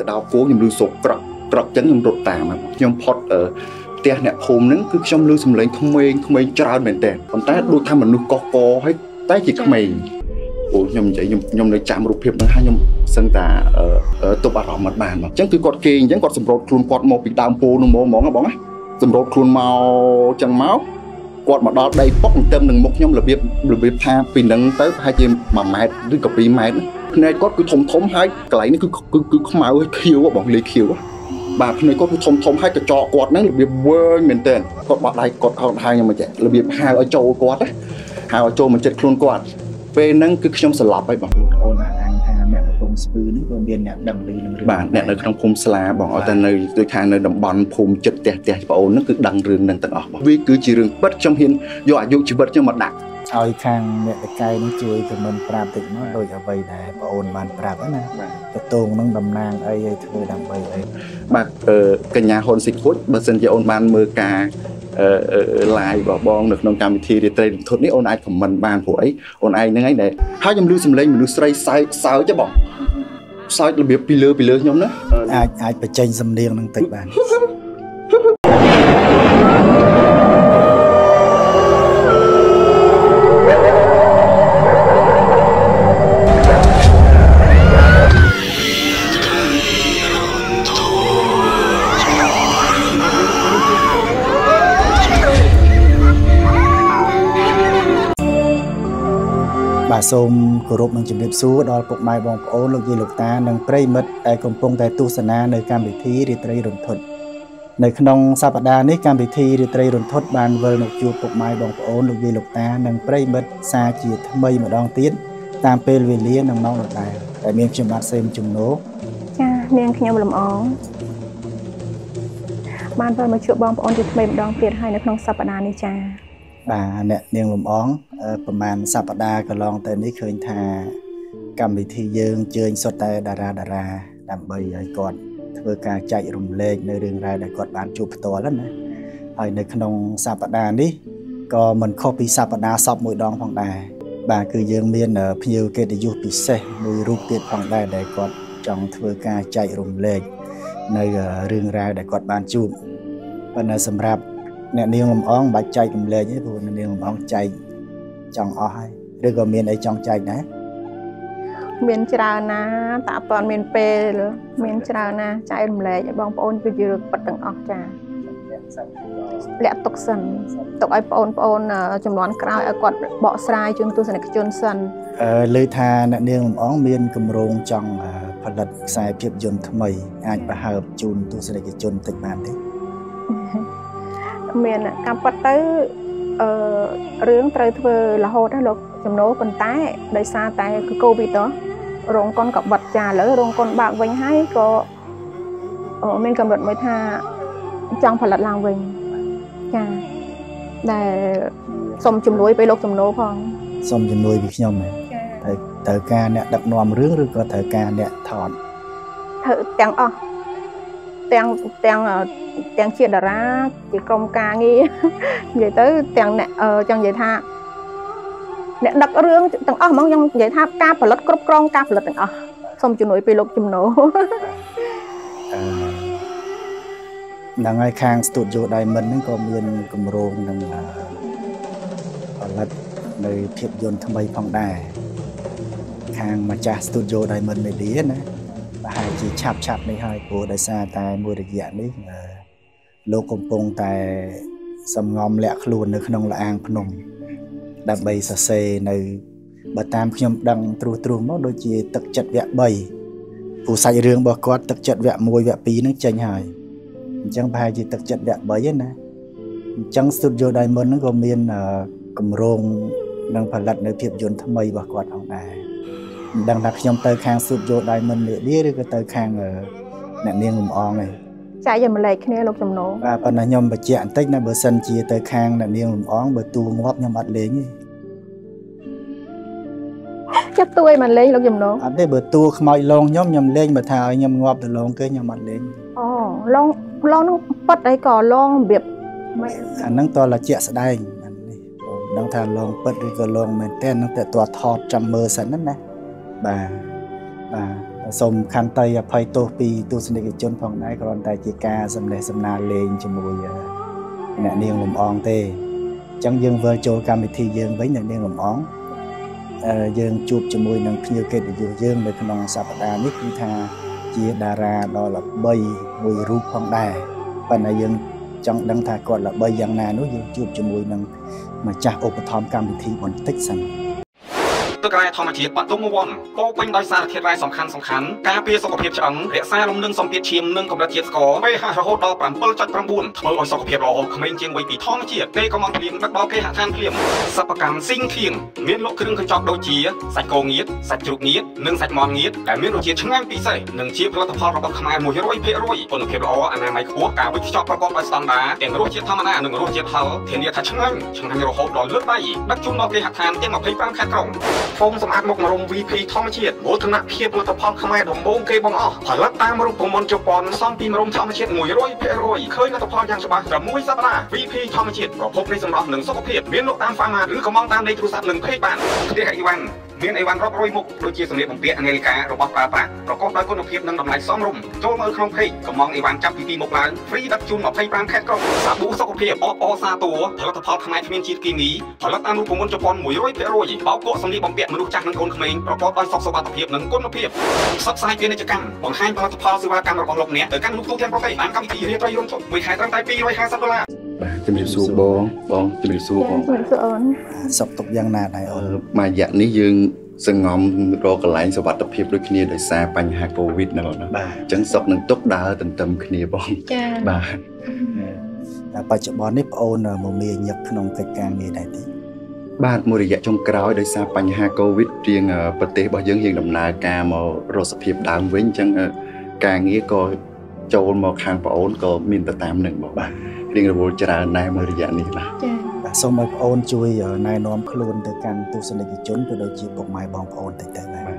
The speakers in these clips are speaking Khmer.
ទៅដល់គោខ្ញុំលឺសូរក្រក់ក្រក់ចឹងខ្ញុំរត់តាមខ្ញុំផុតផ្ទះអ្នកភូមិហ្នឹងគឺខ្ញុំលឺសំឡេងក្មេងច្រើនមែនតើប៉ុន្តែដូចថាមនុស្សកកកហើយតែជាក្មេងអូខ្ញុំនិយាយខ្ញុំនៅចាំរូបភាពហ្នឹងហើយខ្ញុំសឹងតែទប់អារម្មណ៍មិនបានមកអញ្ចឹងគឺគាត់គេអញ្ចឹងគាត់សម្រូតខ្លួនគាត់មកពីដើមពោនឹងហ្មងបងណាសម្រូតខ្លួនមកអញ្ចឹងមកគាត់មកដល់ដីពុកទៅនឹងមុខខ្ញុំរបៀបថាពីហ្នឹងទៅប្រហែលជា1ម៉ែត្រឬក៏2ម៉ែត្រភ្នែកគាត់គឺធំហើយកន្លែងនេះគឺខ្មៅហើយខៀវបងលេខៀវបាទភ្នែកគាត់គឺធំហើយកញ្ចក់គាត់ហ្នឹងរបៀបវែងមែនទែនគាត់បោះដៃគាត់អោនហើយខ្ញុំមិនចេះរបៀបហៅឲ្យចូលគាត់ហៅឲ្យចូលមកចិត្តខ្លួនគាត់ពេលហ្នឹងគឺខ្ញុំស្លាប់ហើយបងអូនអាងថាអ្នកកំពុងស្ពឺនេះក៏មានអ្នកដឹងឮនឹងរឿងបាទអ្នកនៅក្នុងភូមិស្លាបងអត់តែនៅដូចថានៅតំបន់ភូមិចិត្តផ្ទះបងអូនហ្នឹងគឺដឹងរឿងហ្នឹងទាំងអស់បងវាគឺជារឿងពិតខ្ញុំហ៊ានយកអាយុជីវិតខ្ញុំមកដាក់ឲ្យខាងអ្នកតកែនេះជួយខមមិនប្រាប់តិចមកដូចអ្វីដែលបងអូនបានប្រាប់ណាតតងនឹងតំណាងអីឲ្យធ្វើដើម្បីអីបាទកញ្ញាហ៊ុនស៊ីខូចបើសិនជាអូនបានមើលការlive របស់បងនៅក្នុងកម្មវិធីរាត្រីរំភើបនេះអូនអាចខមមិនបានព្រោះអីអូនឯងហ្នឹងហើយដែលហើយខ្ញុំឮសំឡេងមនុស្សស្រីសើចទេបងសើចរបៀបពីលើខ្ញុំណាអាចបញ្ចេញសំនៀងនឹងតិចបានបាទសូមគោរពនឹងជំរាបសួរដល់ពុកម៉ែបងប្អូនលោកយាយលោកតានិងប្រិយមិត្តដែលកំពុងតែទស្សនានៅកម្មវិធីរាត្រីរន្ធត់នៅក្នុងសប្តាហ៍នេះកម្មវិធីរាត្រីរន្ធត់បានវិលមកជួបពុកម៉ែបងប្អូនលោកយាយលោកតានិងប្រិយមិត្តសាជាថ្មីម្ដងទៀតតាមពេលវេលានិងម៉ោងដដែលតែមានខ្ញុំបាទសេមជំនោចានាងខ្ញុំលំអងបានវិលមកជួបបងប្អូនជាថ្មីម្ដងទៀតហើយនៅក្នុងសប្តាហ៍នេះចាបាទអ្នកនាងលំអងប្រហែលសប្តាហ៍កន្លងទៅនេះឃើញថាកម្មវិធីយើងជើញសុទ្ធតែតារាដើម្បីឲ្យគាត់ធ្វើការចែករំលែកនៅរឿងរ៉ាវដែលគាត់បានជួបផ្ទាល់ណាហើយនៅក្នុងសប្តាហ៍នេះក៏មិនខុសពីសប្តាហ៍សពមួយដងផងដែរបាទគឺយើងមានភ្ញៀវកិត្តិយសពិសេសមួយរូបទៀតផងដែរដែលគាត់ចង់ធ្វើការចែករំលែកនៅរឿងរ៉ាវដែលគាត់បានជួបប៉ុន្តែសម្រាប់អ្នកនាងលំអងមិនបាច់ចែករំលែកទេព្រោះអ្នកនាងលំអងចែកចង់អស់ហើយឬក៏មានអីចង់ចែកដែរមានច្រើនណាតែអត់ទាន់មានពេលមានច្រើនណាចែករំលែកឲ្យបងប្អូនគឺជារឿងពិតទាំងអស់ចាលាក់ទុកសិនទុកឲ្យបងប្អូនចំនួនក្រោយឲ្យគាត់បកស្រាយជូនទស្សនិកជនសិនលើថាអ្នកនាងលំអងមានគម្រោងចង់ផលិតខ្សែភាពយន្តថ្មីអាចប្រហើបជូនទស្សនិកជនតិចបានទេមានកម្មប៉ាត់ទៅរឿងត្រូវធ្វើរហូតណាលោកចំណូលប៉ុន្តែដោយសារតែគឺកូវីដរោងកុនក៏បិទចាឥឡូវរោងកុនបើកវិញហើយក៏មានកម្រិតមួយថាចង់ផលិតឡើងវិញចាដែលសូមជំនួយពីលោកចំណូលផងសូមជំនួយពីខ្ញុំត្រូវការអ្នកដឹកនាំរឿងឬក៏ត្រូវការអ្នកថតធ្វើទាំងអស់ទាំងជាតារាជាក្រុមការងារនិយាយទៅទាំងអ្នកចង់និយាយថាអ្នកដឹករឿងទាំងអស់ហ្មងខ្ញុំនិយាយថាការផលិតគ្រប់គ្រងការផលិតទាំងអស់សូមជំនួយពីលោកចំណូលហ្នឹងហើយខាង Studio Diamond ហ្នឹងក៏មានគម្រោងនឹងផលិតនៅភាពយន្តថ្មីផងដែរខាងម្ចាស់ Studio Diamond Media ណាប្រហែលជាឆាប់នេះហើយព្រោះដោយសារតែមួយរយៈនេះលោកកំពុងតែសំងំលាក់ខ្លួននៅក្នុងលអាងភ្នំដើម្បីសរសេរនៅបើតាមខ្ញុំដឹងត្រួសមកដូចជាទឹកចិត្តវគ្គ3ព្រោះសាច់រឿងរបស់គាត់ទឹកចិត្តវគ្គ1វគ្គ2នឹងចេញហើយអញ្ចឹងប្រហែលជាទឹកចិត្តវគ្គ3ឯណាអញ្ចឹង Studio Diamond ហ្នឹងក៏មានគម្រោងនឹងផលិតនៅភាពយន្តថ្មីរបស់គាត់ផងដែរមិនដឹងថាខ្ញុំទៅខាង Studio Diamond Media ឬក៏ទៅខាងអ្នកនាងលំអងឯងចែកយកម្លែកគ្នាលោកចំណូលបាទប៉ុន្តែខ្ញុំបញ្ជាក់បន្តិចណាបើសិនជាទៅខាងអ្នកនាងលំអងបើទូងាប់ខ្ញុំអត់លេងទេចាប់ទួយមកលេងលោកចំណូលអត់ទេបើតួខ្មោចឡងខ្ញុំលេងបើថាឲ្យខ្ញុំងាប់ទៅឡងគេខ្ញុំអត់លេងអូឡងនឹងប៉ិតអីក៏ឡងរបៀបអាហ្នឹងតលជាក់ស្ដែងនេះដឹងថាឡងប៉ិតឬក៏ឡងមែនតើនឹងតែតថតចាំមើលសិនណាបាទសូមខន្តីអភ័យទោសពីទស្សនិកជនផងដែរគ្រាន់តែជាការសម្ដែងសម្ដារលេងជាមួយអ្នកនាងលំអងទេអញ្ចឹងយើងវិលចូលកម្មវិធីយើងវិញអ្នកនាងលំអងយើងជួបជាមួយនឹងភ្ញៀវកិត្តិយសយើងនៅក្នុងសប្តាហ៍នេះគឺថាជាតារាដ៏ល្បីមួយរូបផងដែរប៉ុន្តែយើងចង់ដឹងថាគាត់ល្បីយ៉ាងណានោះយើងជួបជាមួយនឹងម្ចាស់ឧបត្ថម្ភកម្មវិធីបន្តិចសិនទឹករ៉ែធម្មជាតិបាត់ទុំវ័នពោពេញដោយសារធាតុរ៉ែសំខាន់ការពារសុខភាពឆ្អឹងរក្សាលំនឹងសម្ពាធឈាមនិងកម្រិតជាតិស្ករ pH រហូតដល់ 7.9 ធ្វើឲ្យសុខភាពល្អក្មេងជាងវ័យពីធម្មជាតិពេលកំងភ្លៀងដឹកដល់គេហដ្ឋានភ្លៀងសិប្បកម្មស៊ីងធៀងមានលក់គ្រឿងកញ្ចប់ដូចជាសាច់គោងៀតសាច់ជ្រូកងៀតនិងសាច់មាន់ងៀតដែលមានរសជាតិឆ្ងាញ់ពិសេសនិងជាផលិតផលរបស់ខ្មែរ 100% គុណភាពល្អអនាម័យខ្ពស់ការវេចខ្ចប់ប្រកបដោយស្តង់ដារទាំងរសជាតិធម្មតានិងរសជាតិហឹរធានាថាឆ្ងាញ់រហូតដល់លើកដៃដឹកជូនដល់គេហដ្ឋានទាំង25ខេត្តក្រុងហ្វូមសម្អាតមុខរំ VP ធម្មជាតិមោទនភាពផលិតផលខ្មែរដំបូងគេបង្អស់ផលិតតាមរូបមន្តជប៉ុនសំពីរំធម្មជាតិ 100% ឃើញលទ្ធផលយ៉ាងច្បាស់ត្រឹម1សប្តាហ៍ VP ធម្មជាតិប្រភពនៃសម្រស់និងសុខភាពមានលក់តាម Pharma ឬក៏មកតាមលេខទូរស័ព្ទនិង Page បានផ្ទះអីវ៉ាន់មានអីវ៉ាន់រាប់រយមុខដូចជាសម្លៀកបំពាក់នាឡិការបស់ប្រើប្រាស់ប្រកបដោយគុណភាពនិងតម្លៃសមរម្យចូលមើលក្នុង Page កំងអីវ៉ាន់ចាប់ពី2មុខឡើង Free ដឹកជូន25ខេត្តក្រុងសាប៊ូសុខភាពអបអសាតួផលិតផលខ្មែរគ្មានជាតិគីមីផលិតតាមរូបមន្តជប៉ុន 100% បោកគក់សម្លៀកបំពាក់មនុស្សចាស់និងកូនក្មេងប្រកបដោយសុខសុវត្ថិភាពនិងគុណភាពផ្សព្វផ្សាយពាណិជ្ជកម្មបង្ហាញផលិតផលសេវាកម្មរបស់លោកអ្នកទៅកាន់លោកទូទាំងប្រទេសតាមកម្មវិធីរាត្រីរួមជុំមួយខែត្រឹមតែ$250បាទជំរាបសួរបងជំរាបសួរបងជំរាបសួរអូនសុខទុក្ខយ៉ាងណាដែរអូនមួយរយៈនេះយើងសង្ងំរកកន្លែងសុវត្ថិភាពដូចគ្នាដោយសារបញ្ហាកូវីដណាបងណាអញ្ចឹងសុខនឹងទុកដើរទន្ទឹមគ្នាបងចា៎បាទបច្ចុប្បន្ននេះបងអូនមកមានញឹកក្នុងកិច្ចការងារដែរទេបាទមួយរយៈចុងក្រោយដោយសារបញ្ហាកូវីដរៀងប្រទេសរបស់យើងដំណើរការមករកសភាពដើមវិញអញ្ចឹងការងារក៏ចូលមកខាងបងអូនក៏មានទៅតាមនឹងបងបាទរៀងរវល់ច្រើនដែរមួយរយៈនេះបាទចា៎សូមឲ្យបងអូនជួយណែនាំខ្លួនទៅកាន់ទស្សនិកជនក៏ដូចជាពុកម៉ែបងប្អូនតិចទៅដែរ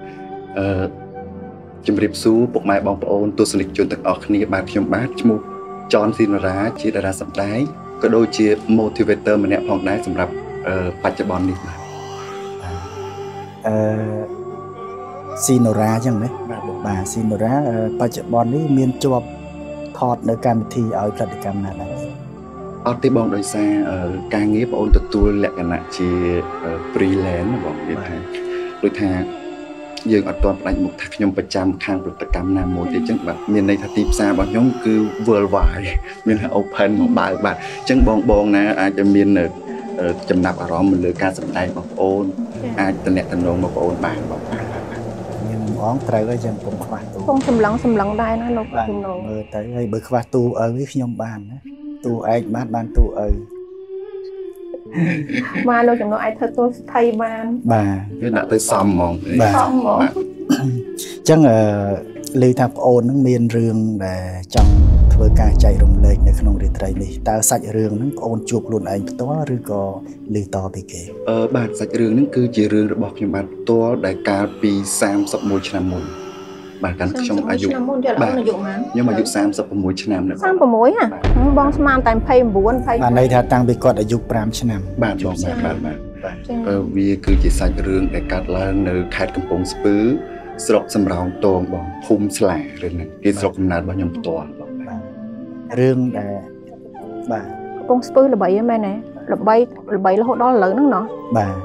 ជំរាបសួរពុកម៉ែបងប្អូនទស្សនិកជនទាំងអស់គ្នាបាទខ្ញុំបាទឈ្មោះចនស៊ីនរ៉ាជាតារាសម្ដែងក៏ដូចជា motivator ម្នាក់ផងដែរសម្រាប់បច្ចុប្បន្ននេះបាទស៊ីណូរ៉ាអញ្ចឹងណាបាទស៊ីណូរ៉ាបច្ចុប្បន្ននេះមានជាប់ថតនៅកម្មវិធីឲ្យផលិតកម្មណាដែរអត់ទេបងដោយសារការងារបងអូនទទួលលក្ខណៈជា freelance បងនិយាយថាដូចថាយើងអត់ទាន់ផ្ដាច់មុខថាខ្ញុំប្រចាំខាងផលិតកម្មណាមួយទេអញ្ចឹងបាទមានន័យថាទីផ្សាររបស់ខ្ញុំគឺ worldwide មាន open មកបើកបាទអញ្ចឹងបងណាអាចจะមានចំណាប់អារម្មណ៍លើការសម្ដែងរបស់បងអូនអាចតំណែងមកបងអូនបានបងខ្ញុំអងត្រូវហើយចឹងខ្ញុំខ្វះទូខ្ញុំសម្លឹងដែរណាលោកខ្ញុំមើលទៅហើយបើខ្វះទូឪខ្ញុំបានណាទូឯកបានទូឪមកលោកចំណុចឯងធ្វើទូស្ថិបានបាទវាដាក់ទៅសមហ្មងសមហ្មងអញ្ចឹងឮថាប្អូនហ្នឹងមានរឿងដែលចង់ធ្វើការចែករំលែកនៅក្នុងរាត្រីនេះតើសាច់រឿងហ្នឹងប្អូនជួបខ្លួនឯងផ្ទាល់ឬក៏ឮតពីគេបាទសាច់រឿងហ្នឹងគឺជារឿងរបស់ខ្ញុំបាទផ្ទាល់ដែលកាលពី31ឆ្នាំមុនបាទកាន់ខ្ញុំអាយុបាទខ្ញុំអាយុ36ឆ្នាំ 36ហ៎បងស្មានតែ29 បានន័យថាតាំងពីគាត់អាយុ5ឆ្នាំបាទបងបាទវាគឺជាសាច់រឿងដែលកាត់ឡើងនៅខេត្តកំពង់ស្ពឺស្រុកសំរោងទងបងភូមិស្លារឿងហ្នឹងគេស្រុកកំណើតរបស់ខ្ញុំផ្ទាល់បងរឿងដែលបាទកំពង់ស្ពឺល្បីហ្នឹងមែនទេល្បីរហូតដល់ឥឡូវហ្នឹងណោះបាទ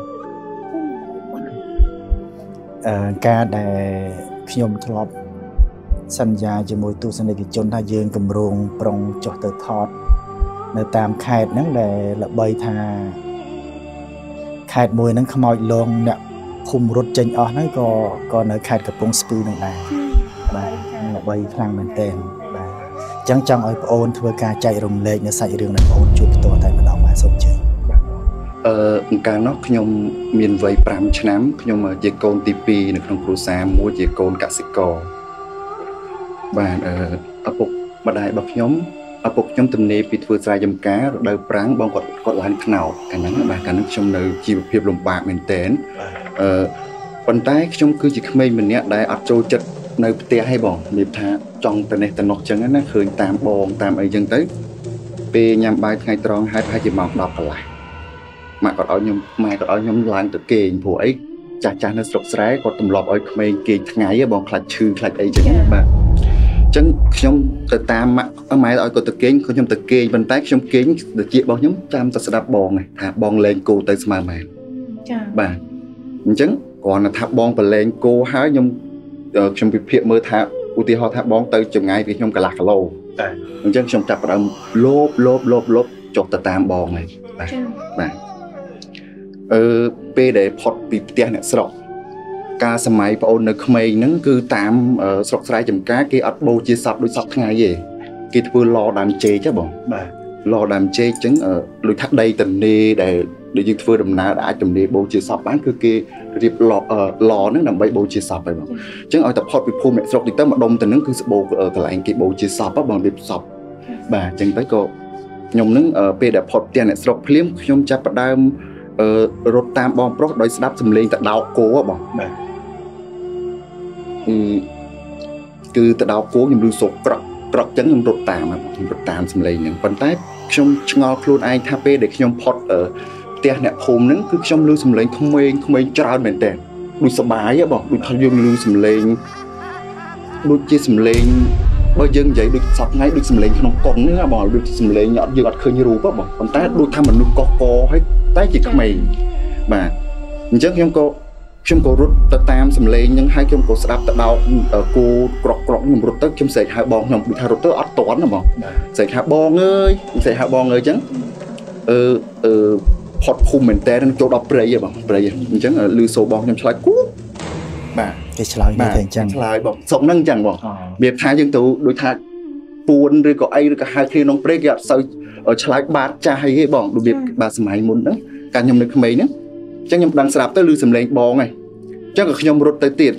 ការដែលខ្ញុំធ្លាប់សន្យាជាមួយទស្សនិកជនថាយើងគម្រោងប្រុងចុះទៅថតនៅតាមខេត្តហ្នឹងដែលល្បីថាខេត្តមួយហ្នឹងខ្មោចលងអ្នកភូមិរត់ចេញអស់ហ្នឹងក៏នៅខេត្តកំពង់ស្ពឺនឹងដែរបាទល្បីខ្លាំងមែនទែនបាទអញ្ចឹងចង់ឲ្យប្អូនធ្វើការចែករំលែកនៅសាច់រឿងរបស់ប្អូនជួបផ្ទាល់តែម្ដងបាទសូមជឿកាលនោះខ្ញុំមានវ័យ5ឆ្នាំខ្ញុំជាកូនទី2នៅក្នុងគ្រួសារមួយជាកូនកសិករបាទឪពុកម្ដាយរបស់ខ្ញុំឪពុកខ្ញុំទំនេរពីធ្វើស្រែចម្ការរដូវប្រាំងបងគាត់ឡើងខ្នោតកាលហ្នឹងបាទកាលហ្នឹងខ្ញុំនៅជីវភាពលំបាកមែនទែនប៉ុន្តែខ្ញុំគឺជាក្មេងម្នាក់ដែលអត់ចូលចិត្តនៅផ្ទះឲ្យបងនិយាយថាចង់ទៅនេះទៅនោះចឹងណាឃើញតាមបងតាមអីចឹងទៅពេលញ៉ាំបាយថ្ងៃត្រង់ហើយប្រហែលជាម៉ោង10កន្លះម៉ែគាត់ឲ្យខ្ញុំឡើងទៅគេងព្រោះអីចាស់នៅស្រុកស្រែគាត់ទម្លាប់ឲ្យក្មេងគេថ្ងៃបងខ្លាចឈឺខ្លាចអីចឹងបាទអញ្ចឹងខ្ញុំទៅតាមម៉ែឲ្យគាត់ទៅគេងខ្ញុំទៅគេងប៉ុន្តែខ្ញុំគេងទៅជារបស់ខ្ញុំចាំតែស្ដាប់បងថាបងលេងគោទៅស្មើម៉ែចាបាទអញ្ចឹងគាត់ថាបងប្រឡែងគោហើយខ្ញុំពិភាក្សាមើលថាឧទាហរណ៍ថាបងទៅចម្ងាយពីខ្ញុំកន្លះគីឡូតែអញ្ចឹងខ្ញុំចាប់ផ្ដើមលោបចុះទៅតាមបងហើយបាទពេលដែលផុតពីផ្ទះអ្នកស្រុកការសម័យបងអូននៅក្មេងហ្នឹងគឺតាមស្រុកស្រែចំការគេអត់បូជាសពដូចសពថ្ងៃទេគេធ្វើឡដើមចេកហ៎បងបាទឡដើមចេកអញ្ចឹងដូចថាដីតនេដែលយើងធ្វើដំណើរអាចទំនេបូជាសពបានគឺគេរៀបឡហ្នឹងដើម្បីបូជាសពហើយបងអញ្ចឹងឲ្យតែផុតពីភូមិអ្នកស្រុកតិចទៅម្ដុំទៅហ្នឹងគឺស្បូកន្លែងគេបូជាសពបងរៀបសពបាទអញ្ចឹងទៅក៏ខ្ញុំហ្នឹងពេលដែលផុតផ្ទះអ្នកស្រុកភ្លាមខ្ញុំចាប់ផ្ដើមរត់តាមបងប្រុសដោយស្ដាប់សំឡេងតដោកគោបងបាទគឺតដោកគោខ្ញុំឮសូរក្រក់ចឹងខ្ញុំរត់តាមសំឡេងហ្នឹងប៉ុន្តែខ្ញុំឆ្ងល់ខ្លួនឯងថាពេលដែលខ្ញុំផុតផ្ទះអ្នកភូមិហ្នឹងគឺខ្ញុំឮសំឡេងក្មេងច្រើនមែនតើដូចសបាយបងដូចថាយើងឮសំឡេងដូចជាសំឡេងបើយើងនិយាយដូចសពថ្ងៃដូចសំឡេងក្នុងកុនហ្នឹងបងដូចសំឡេងយើងអត់ឃើញរូបបងប៉ុន្តែដូចថាមនុស្សកកហើយតែជាក្មេងបាទអញ្ចឹងខ្ញុំក៏រត់ទៅតាមសំឡេងហ្នឹងហើយខ្ញុំក៏ស្ដាប់ទៅដោកគោក្រក់ខ្ញុំរត់ទៅខ្ញុំស្រែកហៅបងខ្ញុំដូចថារត់ទៅអត់តន់ណាបងស្រែកហៅបងអើយស្រែកហៅបងអើយអញ្ចឹងផុតភូមិមែនតើចូលដល់ព្រៃហ៎បងព្រៃអញ្ចឹងឮសូរបងខ្ញុំឆ្លើយគូបាទគេឆ្លើយមកតែអញ្ចឹងឆ្លើយបងសុកហ្នឹងអញ្ចឹងបងវាថាយើងទៅដូចថាពួនឬក៏អីឬក៏ហៅគ្នាក្នុងព្រៃគេអត់សូវឆ្លើយបាតចាស់អីទេបងរបៀបបាទសម័យមុនហ្នឹងកាលខ្ញុំនៅក្មេងហ្នឹងអញ្ចឹងខ្ញុំដឹងស្រាប់ទៅឮសំឡេងបងហើយអញ្ចឹងក៏ខ្ញុំរត់ទៅទៀត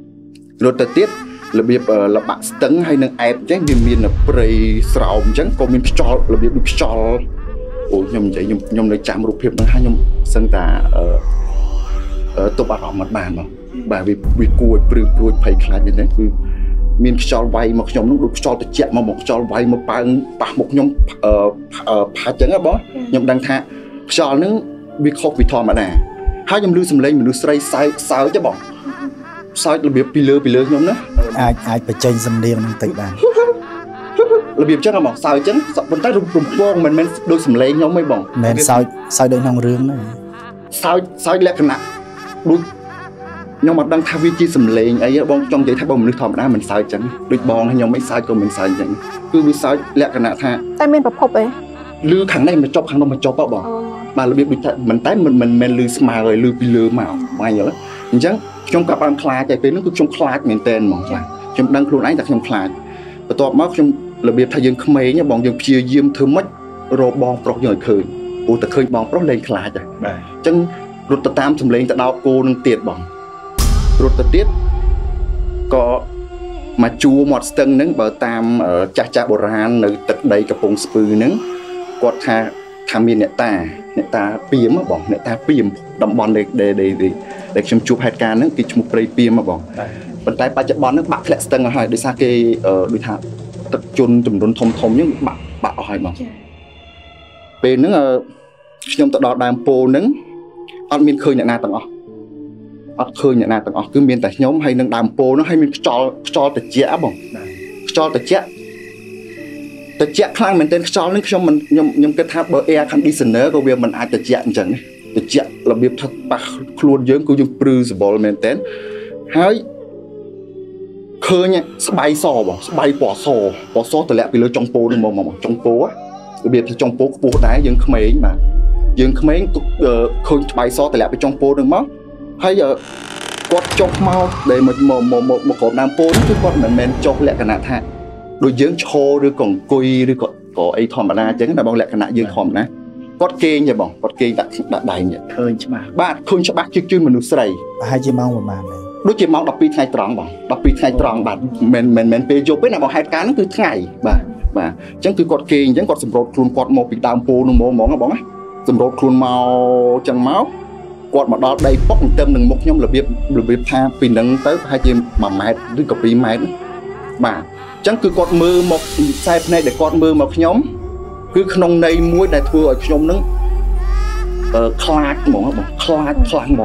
របៀបលបាក់ស្ទឹងហើយនឹងអែបអញ្ចឹងវាមានព្រៃស្រោមអញ្ចឹងក៏មានខ្យល់របៀបដូចខ្យល់អូខ្ញុំនិយាយខ្ញុំនៅចាំរូបភាពហ្នឹងហើយខ្ញុំសឹងតាទប់អារម្មណ៍មិនបានបងបាទវាគួរព្រឺព្រួយភ័យខ្លាចមែនទេគឺមានខ្យល់វាយមកខ្ញុំនោះដូចខ្យល់ត្រជាក់មកខ្យល់វាយមកប៉ើងប៉ះមុខខ្ញុំផាច់ចឹងហ៎បងខ្ញុំដឹងថាខ្យល់ហ្នឹងវាខុសពីធម្មតាហើយខ្ញុំឮសំឡេងមនុស្សស្រីសើចទេបងសើចរបៀបពីលើខ្ញុំណាអាចបញ្ចេញសំឡេងហ្នឹងតិចបានរបៀបចឹងហ៎បងសើចចឹងប៉ុន្តែរំពងមិនមែនដូចសំឡេងខ្ញុំទេបងមិនសើចដូចក្នុងរឿងហ្នឹងសើចលក្ខណៈដូចខ្ញុំអត់ដឹងថាវាជាសំឡេងអីបងចង់និយាយថាបងមនុស្សធម្មតាមិនសើចចឹងដូចបងខ្ញុំមិនសើចក៏មិនសើចចឹងគឺវាសើចលក្ខណៈថាតែមានប្រភពអីឮខាងនេះមកចប់ខាងនោះមកចប់ហ៎បងបាទរបៀបដូចថាមិនតែមិនមែនឮស្មើហើយឮពីលើមកបងយល់អញ្ចឹងខ្ញុំក៏បានខ្លាចតែពេលនោះគឺខ្ញុំខ្លាចមែនតើហ្មងបាទខ្ញុំដឹងខ្លួនឯងថាខ្ញុំខ្លាចបន្ទាប់មកខ្ញុំរបៀបថាយើងក្មេងបងយើងព្យាយាមធ្វើម៉េចរកបងប្រុសយើងឲ្យឃើញព្រោះតែឃើញបងប្រុសលែងខ្លាចហើយបាទអញ្ចឹងរត់ទៅតាមសំឡេងទៅដោកគោនឹងទៀតបងរត់ទៅទៀតក៏មកជួមាត់ស្ទឹងហ្នឹងបើតាមចាស់បុរាណនៅទឹកដីកំពង់ស្ពឺហ្នឹងគាត់ថាមានអ្នកតាពីមបងអ្នកតាពីមតំបន់ដែលខ្ញុំជួបហេតុការណ៍ហ្នឹងគេឈ្មោះព្រៃពីមបងប៉ុន្តែបច្ចុប្បន្នហ្នឹងបាក់ធ្លាក់ស្ទឹងហើយដោយសារគេដូចថាទឹកជន់ចំនួនធំអញ្ចឹងបាក់អស់ហើយបងពេលហ្នឹងខ្ញុំទៅដល់ដើមពោធិ៍ហ្នឹងអត់មានឃើញអ្នកណាទាំងអស់គឺមានតែខ្ញុំហើយនឹងដើមពោធិ៍នោះហើយមានខ្យល់ត្រជាក់បងខ្យល់ត្រជាក់ខ្លាំងមែនទែនខ្យល់នេះខ្ញុំគិតថាបើ air conditioner ក៏វាមិនអាចត្រជាក់អញ្ចឹងត្រជាក់របៀបថាប៉ះខ្លួនយើងគឺយើងព្រឺសបល់មែនទែនហើយឃើញស្បៃសបងស្បៃពណ៌សតម្លាក់ពីលើចុងពោធិ៍នឹងមកចុងពោធិ៍របៀបថាចុងពោធិ៍ខ្ពស់ដែរយើងក្មេងបាទយើងក្មេងឃើញស្បៃសតម្លាក់ពីចុងពោធិ៍នឹងមកហើយគាត់ចុះមកដែលមកក្រុមដើមពោធិ៍គឺគាត់មិនមែនចុះលក្ខណៈថាដូចយើងឈរឬក៏អង្គុយឬក៏អីធម្មតាអញ្ចឹងណាបងលក្ខណៈយើងធម្មតាគាត់គេងទេបងគាត់គេងដាក់ដៃឃើញច្បាស់បាទឃើញច្បាស់ជាមនុស្សស្រីប្រហែលជាម៉ោងប្រហែលដែរដូចជាម៉ោង12ថ្ងៃត្រង់បង12ថ្ងៃត្រង់បាទមិនពេលយប់ទេណាបងហេតុការណ៍ហ្នឹងគឺថ្ងៃបាទអញ្ចឹងគឺគាត់គេងអញ្ចឹងគាត់សម្រូតខ្លួនគាត់មកពីដើមពោធិ៍នោះហ្មងណាបងណាសម្រូតខ្លួនមកអញ្ចឹងមកគាត់មកដល់ដីពុកទៅនឹងមុខខ្ញុំរបៀបថាពីនឹងទៅប្រហែលជា1ម៉ែត្រឬក៏2ម៉ែត្របាទអញ្ចឹងគឺគាត់មើលមកខ្សែភ្នែកដែលគាត់មើលមកខ្ញុំគឺក្នុងន័យមួយដែលធ្វើឲ្យខ្ញុំនឹងខ្លាចហ្មងបងខ្លាចខ្លាំងហ្មង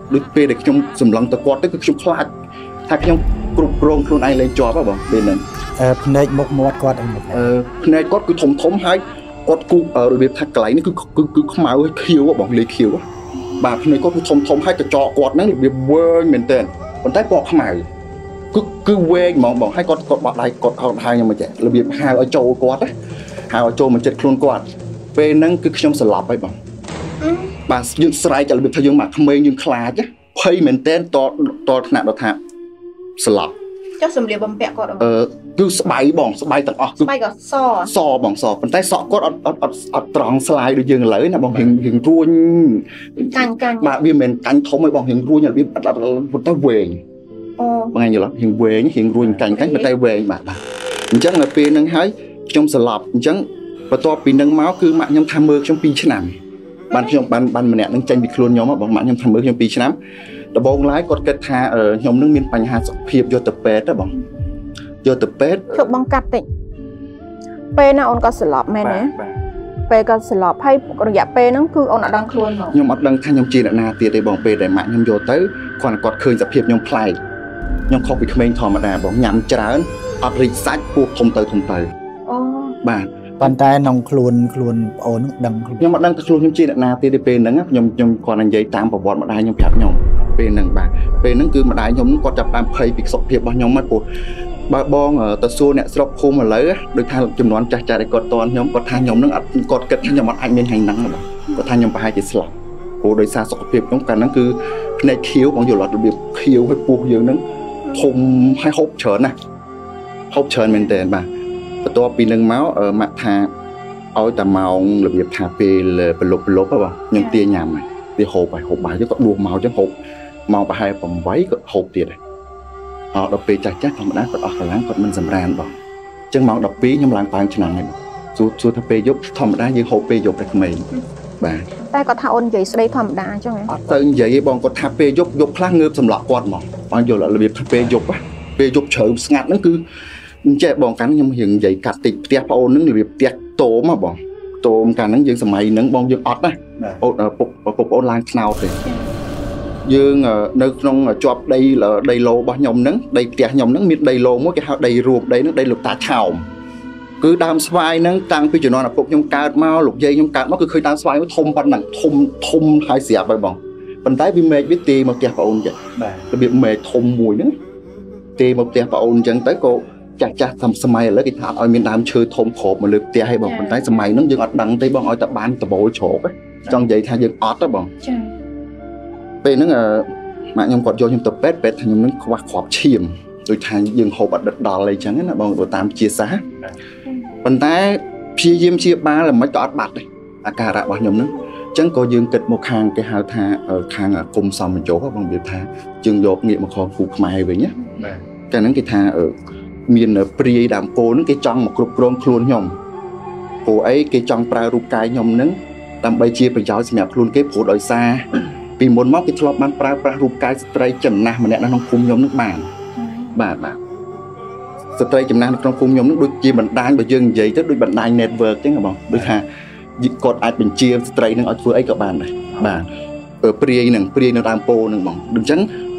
ដូចពេលដែលខ្ញុំសម្លឹងទៅគាត់ទៅគឺខ្ញុំខ្លាចថាខ្ញុំគ្រប់គ្រងខ្លួនឯងលែងជាប់ហ៎បងពេលហ្នឹងភ្នែកមុខមាត់គាត់អីមកភ្នែកគាត់គឺធំហើយគាត់គូរបៀបថាកន្លែងនេះគឺខ្មៅហើយខៀវបងលេខខៀវបាទភ្នែកគាត់គឺធំហើយកញ្ចក់គាត់ហ្នឹងរបៀបវែងមែនទែនប៉ុន្តែពណ៌ខ្មៅគឺវែងហ្មងបងហើយគាត់បាក់ដៃគាត់អោតហើយខ្ញុំមិនចេះរបៀបហៅឲ្យចូលគាត់ហៅឲ្យចូលមកចិត្តខ្លួនគាត់ពេលហ្នឹងគឺខ្ញុំស្លាប់ហើយបងបាទយើងស្រែករបៀបថាយើងមកក្មេងយើងខ្លាចភ័យមែនទែនតថ្នាក់ដល់ថាស្លាប់ចុះសម្លៀកបំពាក់គាត់គឺស្បៃបងស្បៃទាំងអស់គឺស្បៃក៏សបងសប៉ុន្តែសក់គាត់អត់ត្រង់ស្លាយដូចយើងឥឡូវណាបងរៀងរួញកាញ់បាទវាមិនកាញ់ធំឲ្យបងរៀងរួញរបៀបប៉ុន្តែវែងបងឯងយល់រៀងវែងរៀងរួញកាញ់ប៉ុន្តែវែងបាទអញ្ចឹងនៅពេលហ្នឹងហើយខ្ញុំស្លាប់អញ្ចឹងបន្ទាប់ពីនឹងមកគឺម៉ាក់ខ្ញុំថាមើលខ្ញុំ2ឆ្នាំបានខ្ញុំបានម្នាក់នឹងចេញពីខ្លួនខ្ញុំបងម៉ាក់ខ្ញុំថាមើលខ្ញុំ2ឆ្នាំដំបូងឡើយគាត់គិតថាខ្ញុំនឹងមានបញ្ហាសុខភាពយកទៅពេទ្យបងយកទៅពេទ្យជប់បងកាត់តិចពេលណាអូនក៏ស្លាប់មែនទេពេលក៏ស្លាប់ហើយរយៈពេលហ្នឹងគឺអូនអត់ដឹងខ្លួនហ្មងខ្ញុំអត់ដឹងថាខ្ញុំជាអ្នកណាទៀតទេបងពេលដែលម៉ាក់ខ្ញុំយកទៅគាត់ឃើញសភាពខ្ញុំប្លែកខ្ញុំខុសពីក្មេងធម្មតាបងញ៉ាំច្រើនអត់រីកសាច់ពោះធំទៅអូបាទប៉ុន្តែក្នុងខ្លួនប្អូនដឹងខ្ញុំអត់ដឹងថាខ្លួនខ្ញុំជាអ្នកណាទៀតទេពេលហ្នឹងខ្ញុំគាត់និយាយតាមប្រវត្តិម្ដាយខ្ញុំប្រាប់ខ្ញុំពេលហ្នឹងបាទពេលហ្នឹងគឺម្ដាយខ្ញុំគាត់ចាប់តាមភ័យពីសុខភាពរបស់ខ្ញុំមកព្រោះបើបងទៅសួរអ្នកស្រុកភូមិឥឡូវដូចថាចំនួនចាស់ៗដែលគាត់តន់ខ្ញុំគាត់ថាខ្ញុំហ្នឹងអត់គាត់គិតថាខ្ញុំអត់អាចមានថ្ងៃហ្នឹងបងគាត់ថាខ្ញុំប្រហែលជាស្លាប់ព្រោះដោយសារសុខភាពខ្ញុំកាលហ្នឹងគឺភ្នែកខៀវបងយល់អត់របៀបខៀវហើយពោះយើងហ្នឹងធំហើយហូបច្រើនណាស់ហូបច្រើនមែនតើបាទបន្ទាប់ពីនឹងមកម៉ាក់ថាឲ្យតែម៉ោងរបៀបថាពេលប្រឡប់បងខ្ញុំទាញ៉ាំហើយវាហូបបាយទៅក៏ដួសមកចឹងហូបម៉ោងប្រហែល8ក៏ហូបទៀតដែរដល់ពេលចាស់ធម្មតាគាត់អស់កម្លាំងគាត់មិនសម្រានបងអញ្ចឹងម៉ោង12ខ្ញុំឡើងប៉ាងឆ្នាំហើយបងសួរថាពេលយប់ធម្មតាយើងហូបពេលយប់តែក្មេងបាទតែគាត់ថាអូននិយាយស្ដីធម្មតាអញ្ចឹងអត់ទៅនិយាយទេបងគាត់ថាពេលយប់ខ្លះងើបសម្លាប់គាត់ហ្មងបងយល់របៀបថាពេលយប់ជ្រៅស្ងាត់ហ្នឹងគឺអញ្ចឹងបងកាន់ខ្ញុំរៀងនិយាយកាត់តិចផ្ទះប្អូនហ្នឹងរបៀបផ្ទះតូមហ៎បងតូមកាលហ្នឹងយើងសម័យហ្នឹងបងយើងអត់ណាពុកប្អូនឡើងថ្នោតទេយើងនៅក្នុងជាប់ដីឡូរបស់ខ្ញុំហ្នឹងដីផ្ទះខ្ញុំហ្នឹងមានដីឡូមួយគេហៅដីរួមដីហ្នឹងដីលោកតាឆោមគឺដើមស្វាយហ្នឹងតាំងពីជំនាន់ឪពុកខ្ញុំកើតមកលោកយាយខ្ញុំកើតមកគឺឃើញដើមស្វាយធំប៉ុណ្ណឹងធំហើយស្រាប់ហើយបងប៉ុន្តែវាមែកវាទេមកផ្ទះប្អូនចឹងរបៀបមែកធំមួយហ្នឹងទេមកផ្ទះប្អូនចឹងទៅក៏ចាស់សម័យឥឡូវគេថាឲ្យមានដើមឈើធំគ្របមកលើផ្ទះឲ្យបងប៉ុន្តែសម័យហ្នឹងយើងអត់ដឹងទេបងឲ្យតែបានដបូលជ្រកចង់និយាយថាយើងអត់ទេបងចាពេលហ្នឹងម៉ាក់ខ្ញុំគាត់យកខ្ញុំទៅពេទ្យថាខ្ញុំនឹងខ្វះគ្រាប់ឈាមដូចថាយើងហូបអត់ដិតដល់អីចឹងណាបងតាមជាសាសប៉ុន្តែព្យាយាមជាបាលមិនក៏អត់បាត់ដែរអាការៈរបស់ខ្ញុំហ្នឹងអញ្ចឹងក៏យើងគិតមកខាងគេហៅថាខាងគុំសំបញ្ចុះបងនិយាយថាយើងយកងាកមកខគូខ្មែរវិញណាតែហ្នឹងគេថាមានព្រាយដើមពោហ្នឹងគេចង់មកគ្រប់គ្រងខ្លួនខ្ញុំព្រោះអីគេចង់ប្រើរូបកាយខ្ញុំហ្នឹងដើម្បីជាប្រយោជន៍សម្រាប់ខ្លួនគេព្រោះដោយសារពីមុនមកគេធ្លាប់បានប្រើប្រាស់រូបកាយស្ត្រីចំណាស់ម្នាក់នៅក្នុងភូមិខ្ញុំហ្នឹងបាទស្ត្រីចំណាស់នៅក្នុងភូមិខ្ញុំហ្នឹងដូចជាបណ្ដាញបើយើងនិយាយទៅដូចបណ្ដាញ network ចឹងបងដូចថាគាត់អាចបញ្ជាស្ត្រីហ្នឹងឲ្យធ្វើអីក៏បានដែរបាទព្រាយនៅដើមពោហ្នឹងបងអញ្ចឹង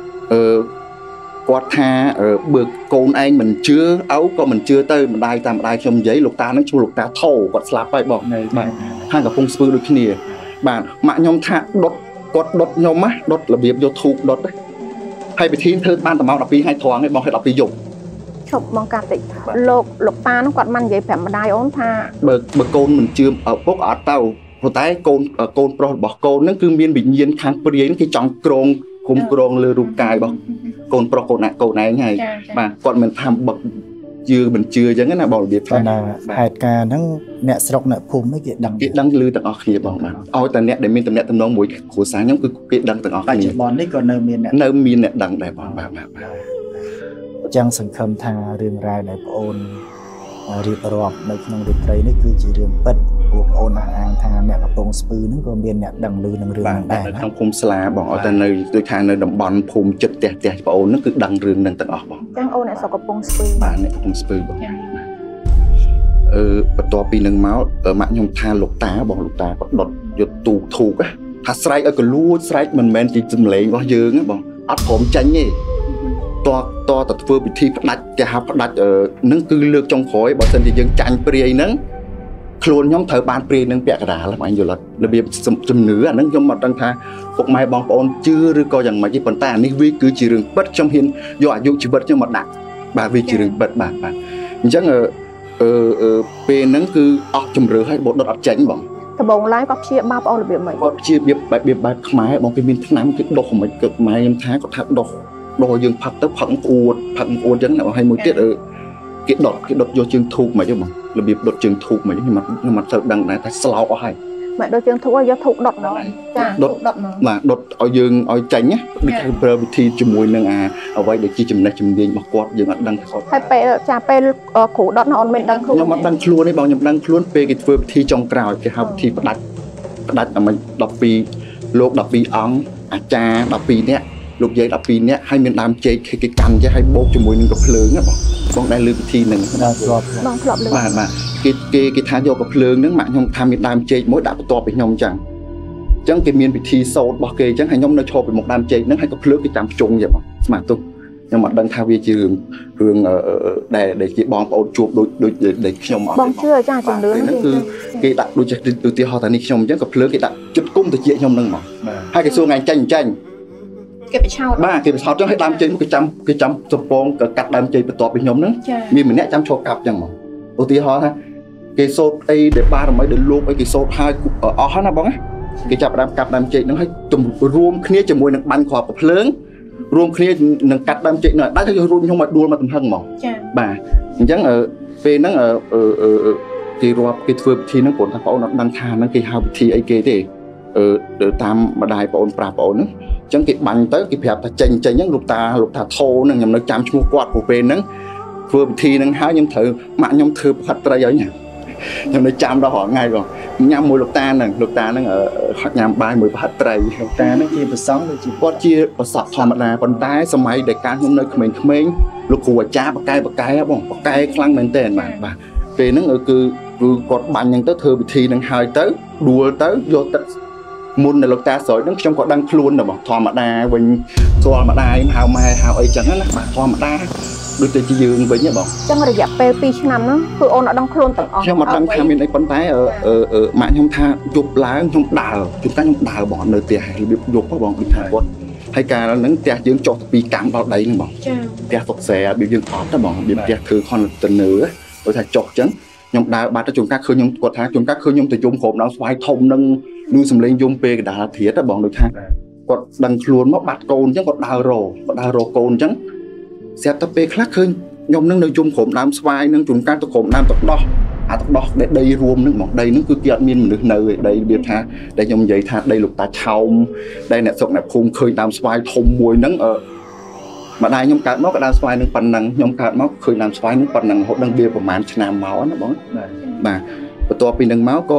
គាត់ថាបើកូនឯងមិនជឿឪក៏មិនជឿទៅម្ដាយតាមម្ដាយខ្ញុំនិយាយលោកតានឹងឈ្មោះលោកតាថោគាត់ស្លាប់ហើយបងបាទខាងកំពង់ស្ពឺដូចគ្នាបាទម៉ាក់ខ្ញុំថាគាត់ដុតខ្ញុំណាដុតរបៀបយកធូបដុតហើយពិធីធ្វើបានតែម៉ោង12ហើយត្រង់ឯងបងឲ្យ12យប់ឈប់មកកាត់តិចលោកតានោះគាត់មិននិយាយប្រាប់ម្ដាយអូនថាបើកូនមិនជឿឪពុកអត់ទៅព្រោះតែកូនប្រុសរបស់កូនហ្នឹងគឺមានវិញ្ញាណខាងព្រាយគេចង់គុំក្រងលើរូបកាយរបស់កូនប្រុសកូនឯងហើយបាទគាត់មិនថាបឹកជឿមិនជឿអញ្ចឹងណាបងរបៀបថាហេតុការណ៍ហ្នឹងអ្នកស្រុកអ្នកភូមិគេដឹងឮទាំងអស់គ្នាបងបាទឲ្យតែអ្នកដែលមានតំណែងតំណងមួយគ្រួសារខ្ញុំគឺគេដឹងទាំងអស់គ្នាបច្ចុប្បន្ននេះក៏នៅមានអ្នកដឹងដែរបងបាទអញ្ចឹងសង្ឃឹមថារឿងរ៉ាវដែលប្អូនរៀបរាប់នៅក្នុងរាត្រីនេះគឺជារឿងពិតព្រោះប្អូនអាងថាអ្នកកំពង់ស្ពឺហ្នឹងក៏មានអ្នកដឹងឮនឹងរឿងហ្នឹងដែរនៅក្នុងភូមិស្លាបងឲ្យតែនៅដូចថានៅតំបន់ភូមិចិត្តផ្ទះប្អូនហ្នឹងគឺដឹងរឿងហ្នឹងទាំងអស់បងអញ្ចឹងអូនអ្នកស្រុកកំពង់ស្ពឺបាទអ្នកកំពង់ស្ពឺបងបន្ទាប់ពីនឹងមកម៉ាក់ខ្ញុំថាលោកតាគាត់ដុតយកទូកធូថាស្រែកឲ្យក៏លួចស្រែកមិនមែនជាសំឡេងរបស់យើងណាបងអត់ព្រមចាញ់ទេតតែធ្វើពិធីផ្ដាច់គេហៅផ្ដាច់នឹងគឺលើកចុងក្រោយបើសិនជាយើងចាញ់ព្រាយហ្នឹងខ្លួនខ្ញុំត្រូវបានព្រាយនឹងពាក់កណ្ដាលបងយល់អត់របៀបជំនឿអាហ្នឹងខ្ញុំអត់ដឹងថាពុកម៉ែបងប្អូនជឿឬក៏យ៉ាងម៉េចទេប៉ុន្តែអានេះវាគឺជារឿងពិតខ្ញុំហ៊ានយកអាយុជីវិតខ្ញុំមកដាក់បាទវាជារឿងពិតបាទអញ្ចឹងពេលហ្នឹងគឺអស់ជំរឿហើយបោះដុតអត់ចេញបងដំបងឡាយគាត់ព្យាបាលបងអូនរបៀបម៉េចគាត់ព្យាបែបខ្មែរបងគេមានឆ្នាំគេដុសមិនគឹកម៉ែខ្ញុំថាគាត់ថាដុសយើងផឹកទៅផឹកអួតអញ្ចឹងហើយមួយទៀតគេដុតយកជើងធូបមកទេបងរបៀបដុតជើងធូបមកខ្ញុំអត់សូវដឹងដែរតែស្លោកអស់ហើយមកដុតជើងធូបយកធូបដុតមកចាដុតមកបាទដុតឲ្យយើងឲ្យចាញ់ណាដូចគេប្រើវិធីជាមួយនឹងអ្វីដែលជាចំណេះជំនាញរបស់គាត់យើងអត់ដឹងគាត់ហើយពេលពេលគ្រូដុតអូនមិនដឹងខ្លួនខ្ញុំអត់ដឹងខ្លួនទេបងខ្ញុំដឹងខ្លួនពេលគេធ្វើពិធីចុងក្រោយគេហៅពិធីផ្ដាច់អាមិន12លោក12អង្គអាចារ្យ12នាក់លោកយាយ12នាក់ហើយមានដើមចេកគេកាន់ចេះហើយបោកជាមួយនឹងកាភ្លើងណាបងដែលលើពិធីហ្នឹងបងធ្លាប់លើបាទគេថាយកកាភ្លើងហ្នឹងម៉ាក់ខ្ញុំថាមានដើមចេកមួយដាក់បន្ទាប់ពីខ្ញុំអញ្ចឹងគេមានពិធីសោតរបស់គេអញ្ចឹងហើយខ្ញុំនៅឈរពីមុខដើមចេកហ្នឹងហើយកាភ្លើងគេចាំជុងចឹងបងស្មាទុកខ្ញុំអត់ដឹងថាវាជារឿងដែលជាបងប្អូនជួបដូចដែលខ្ញុំអត់បងជឿចាជំនឿហ្នឹងគឺគេដាក់ដូចជាឧទាហរណ៍ថានេះខ្ញុំអញ្ចឹងកាភ្លើងគេដាក់ជិតគុំទៅជាខ្ញុំហ្នឹងមកហើយគេសួរថ្ងៃចាញ់គេបិឆោតបាទគេបិឆោតចឹងឲ្យដើមចេកគេចាំសំពងកាត់ដើមចេកបន្ទាប់ពីខ្ញុំហ្នឹងមានម្នាក់ចាំឈរកាប់ចឹងមកឧទាហរណ៍ថាគេសូត្រអីដែលបារមីដែលលោកអីគេសូត្រហើយអស់ហើយណាបងគេចាប់ដើមកាប់ដើមចេកហ្នឹងឲ្យរួមគ្នាជាមួយនឹងបាញ់គ្រាប់កាភ្លើងរួមគ្នានឹងកាត់ដើមចេកនោះដាច់ទៅរួមខ្ញុំមកដួលមកទំហឹងហ្មងចាបាទអញ្ចឹងពេលហ្នឹងគេរាប់គេធ្វើពិធីហ្នឹងបងថាបងអត់ដឹងថាហ្នឹងគេហៅពិធីអីគេទេតាមម្ដាយបងប្រាប់បងហ្នឹងអញ្ចឹងគេបាញ់ទៅគេប្រាប់ថាចេញអញ្ចឹងលោកតាថោហ្នឹងខ្ញុំនៅចាំឈ្មោះគាត់ព្រោះពេលហ្នឹងធ្វើពិធីហ្នឹងហើយខ្ញុំត្រូវម៉ាក់ខ្ញុំធ្វើផាត់ត្រីឲ្យខ្ញុំនៅចាំដល់រាល់ថ្ងៃបងញ៉ាំមួយលោកតាហ្នឹងញ៉ាំបាយមួយផាត់ត្រីលោកតាហ្នឹងជាប្រសង់ដូចជាគាត់ជាប្រសង់ធម្មតាប៉ុន្តែសម័យដែលកាលខ្ញុំនៅក្មេងៗលោកគ្រូអាចារ្យបកែបងបកែខ្លាំងមែនតើបាទពេលហ្នឹងគឺគាត់បាញ់ហ្នឹងទៅធ្វើពិធីហ្នឹងហើយទៅដួលទៅយកទឹកមុននៅលោកតាស្រោចហ្នឹងខ្ញុំក៏ដឹងខ្លួនដែរបងធម្មតាវិញស្គាល់ម្ដាយហៅម៉ែហៅអីចឹងណាបាទធម្មតាដូចតែជាយើងវិញហ៎បងចឹងរយៈពេល2ឆ្នាំហ្នឹងគឺអូនអត់ដឹងខ្លួនទាំងអស់ខ្ញុំអត់ដឹងថាមានអីប៉ុន្តែម៉ាក់ខ្ញុំថាយប់ឡើងខ្ញុំដើរជួនកាលខ្ញុំដើរបងនៅផ្ទះរបៀបយប់បងដូចថាគាត់ហើយកាលហ្នឹងផ្ទះយើងចុះទៅពីកាំងដល់ដីហ្នឹងបងចាផ្ទះសុកសែរបៀបយើងអត់ទេបងរបៀបផ្ទះធ្វើ container ដូចថាចុះចឹងខ្ញុំដើរបាត់ទៅជួនកាលឃើញខ្ញុំគាត់ថាជួនកាលឃើញខ្ញុំទៅយំក្រុមដើមស្វាយធំនឹងឮសំឡេងយំពេលកណ្ដាលធៀតបងដូចថាគាត់ដឹងខ្លួនមកបាត់កូនអញ្ចឹងគាត់ដើររកូនអញ្ចឹងស្រាប់តែពេលខ្លះឃើញខ្ញុំនឹងនៅយំក្រុមដើមស្វាយនឹងជួនកាលទៅក្រុមដើមទឹកដោះទឹកដោះដែលដីរួមនឹងមកដីនឹងគឺគេអត់មានមនុស្សនៅទេដីរបៀបថាដែលខ្ញុំនិយាយថាដីលោកតាឆោមដែលអ្នកស្រុកអ្នកភូមិឃើញដើមស្វាយធំមួយហ្នឹងម្ដាយខ្ញុំកើតមកក៏ដើមស្វាយនឹងប៉ុណ្ណឹងខ្ញុំកើតមកឃើញដើមស្វាយនឹងប៉ុណ្ណឹងរហូតដល់វាប្រហែលឆ្នាំមកណាបងបាទបន្ទាប់ពីនឹងមកក៏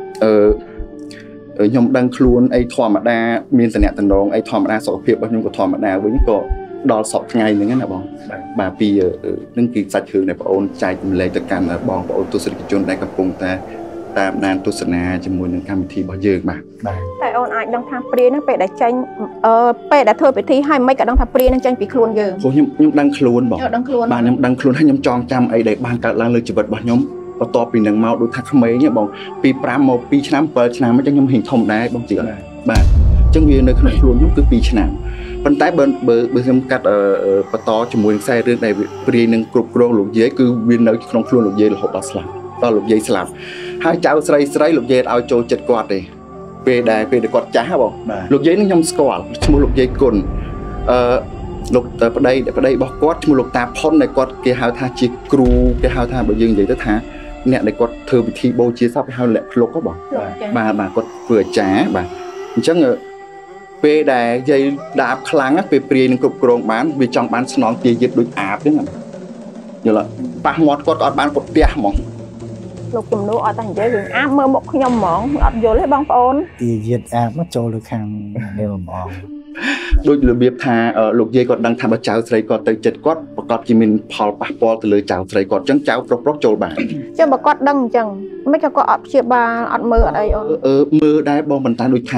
ខ្ញុំដឹងខ្លួនអីធម្មតាមានតំណែងអីធម្មតាសុខភាពរបស់ខ្ញុំក៏ធម្មតាវិញក៏ដល់សពថ្ងៃហ្នឹងណាបងបាទពីនឹងគឺសាច់រឿងដែលបងអូនចែកចម្លែកទៅកាន់បងប្អូនទស្សនិកជនដែលកំពុងតែតាមដានទស្សនាជាមួយនឹងកម្មវិធីរបស់យើងបាទតែអូនអាចដឹងថាព្រាយហ្នឹងពេលដែលចេញពេលដែលធ្វើពិធីហើយមិនក៏ដឹងថាព្រាយហ្នឹងចេញពីខ្លួនយើងព្រោះខ្ញុំដឹងខ្លួនបងដឹងខ្លួនបាទខ្ញុំដឹងខ្លួនហើយខ្ញុំចងចាំអីដែលបានកើតឡើងលើជីវិតរបស់ខ្ញុំបន្ទាប់ពីនឹងមកដូចថាក្មេងបងពី5មក2ឆ្នាំ7ឆ្នាំអញ្ចឹងខ្ញុំហ៊ានធំដែរបងជឿបាទអញ្ចឹងវានៅក្នុងខ្លួនខ្ញុំគឺ2ឆ្នាំប៉ុន្តែបើខ្ញុំកាត់បន្តជាមួយខ្សែរឿងដែលព្រាយនឹងគ្រប់គ្រងលោកយាយគឺវានៅក្នុងខ្លួនលោកយាយរហូតដល់ស្លាប់ដល់លោកយាយស្លាប់ហើយចៅស្រីលោកយាយឲ្យចូលចិត្តគាត់ទេពេលដែលគាត់ចាស់ហ៎បងលោកយាយនឹងខ្ញុំស្គាល់ឈ្មោះលោកយាយគុណលោកប្តីរបស់គាត់ឈ្មោះលោកតាផុនដែលគាត់គេហៅថាជាគ្រូគេហៅថាបើយើងនិយាយទៅថាអ្នកដែលគាត់ធ្វើពិធីបូជាសពគេហៅលក្ខភ្លុកហ៎បងបាទគាត់ធ្វើអាចារ្យបាទអញ្ចឹងពេលដែលយាយដាបខ្លាំងពេលព្រាយនឹងគ្រប់គ្រងបានវាចង់បានស្នងទាយិតដូចអាបហ្នឹងយល់ប៉ះមាត់គាត់ក៏អត់បានគាត់ផ្ទះហ្មងលោកជំនួសអត់តែនិយាយរឿងអាបមើលមុខខ្ញុំហ្មងអត់យល់ទេបងប្អូនទាយិតអាបមកចូលលើខាងនេះហ្មងដូចរបៀបថាលោកយាយគាត់ដឹងថាបើចៅស្រីគាត់ទៅចិត្តគាត់ប្រកបជាមានផលប៉ះពាល់ទៅលើចៅស្រីគាត់អញ្ចឹងចៅប្រុសចូលបានចឹងបើគាត់ដឹងអញ្ចឹងមិនក៏គាត់អត់ព្យាបាលអត់មើលអត់អីអូនមើលដែរបងប៉ុន្តែដូចថា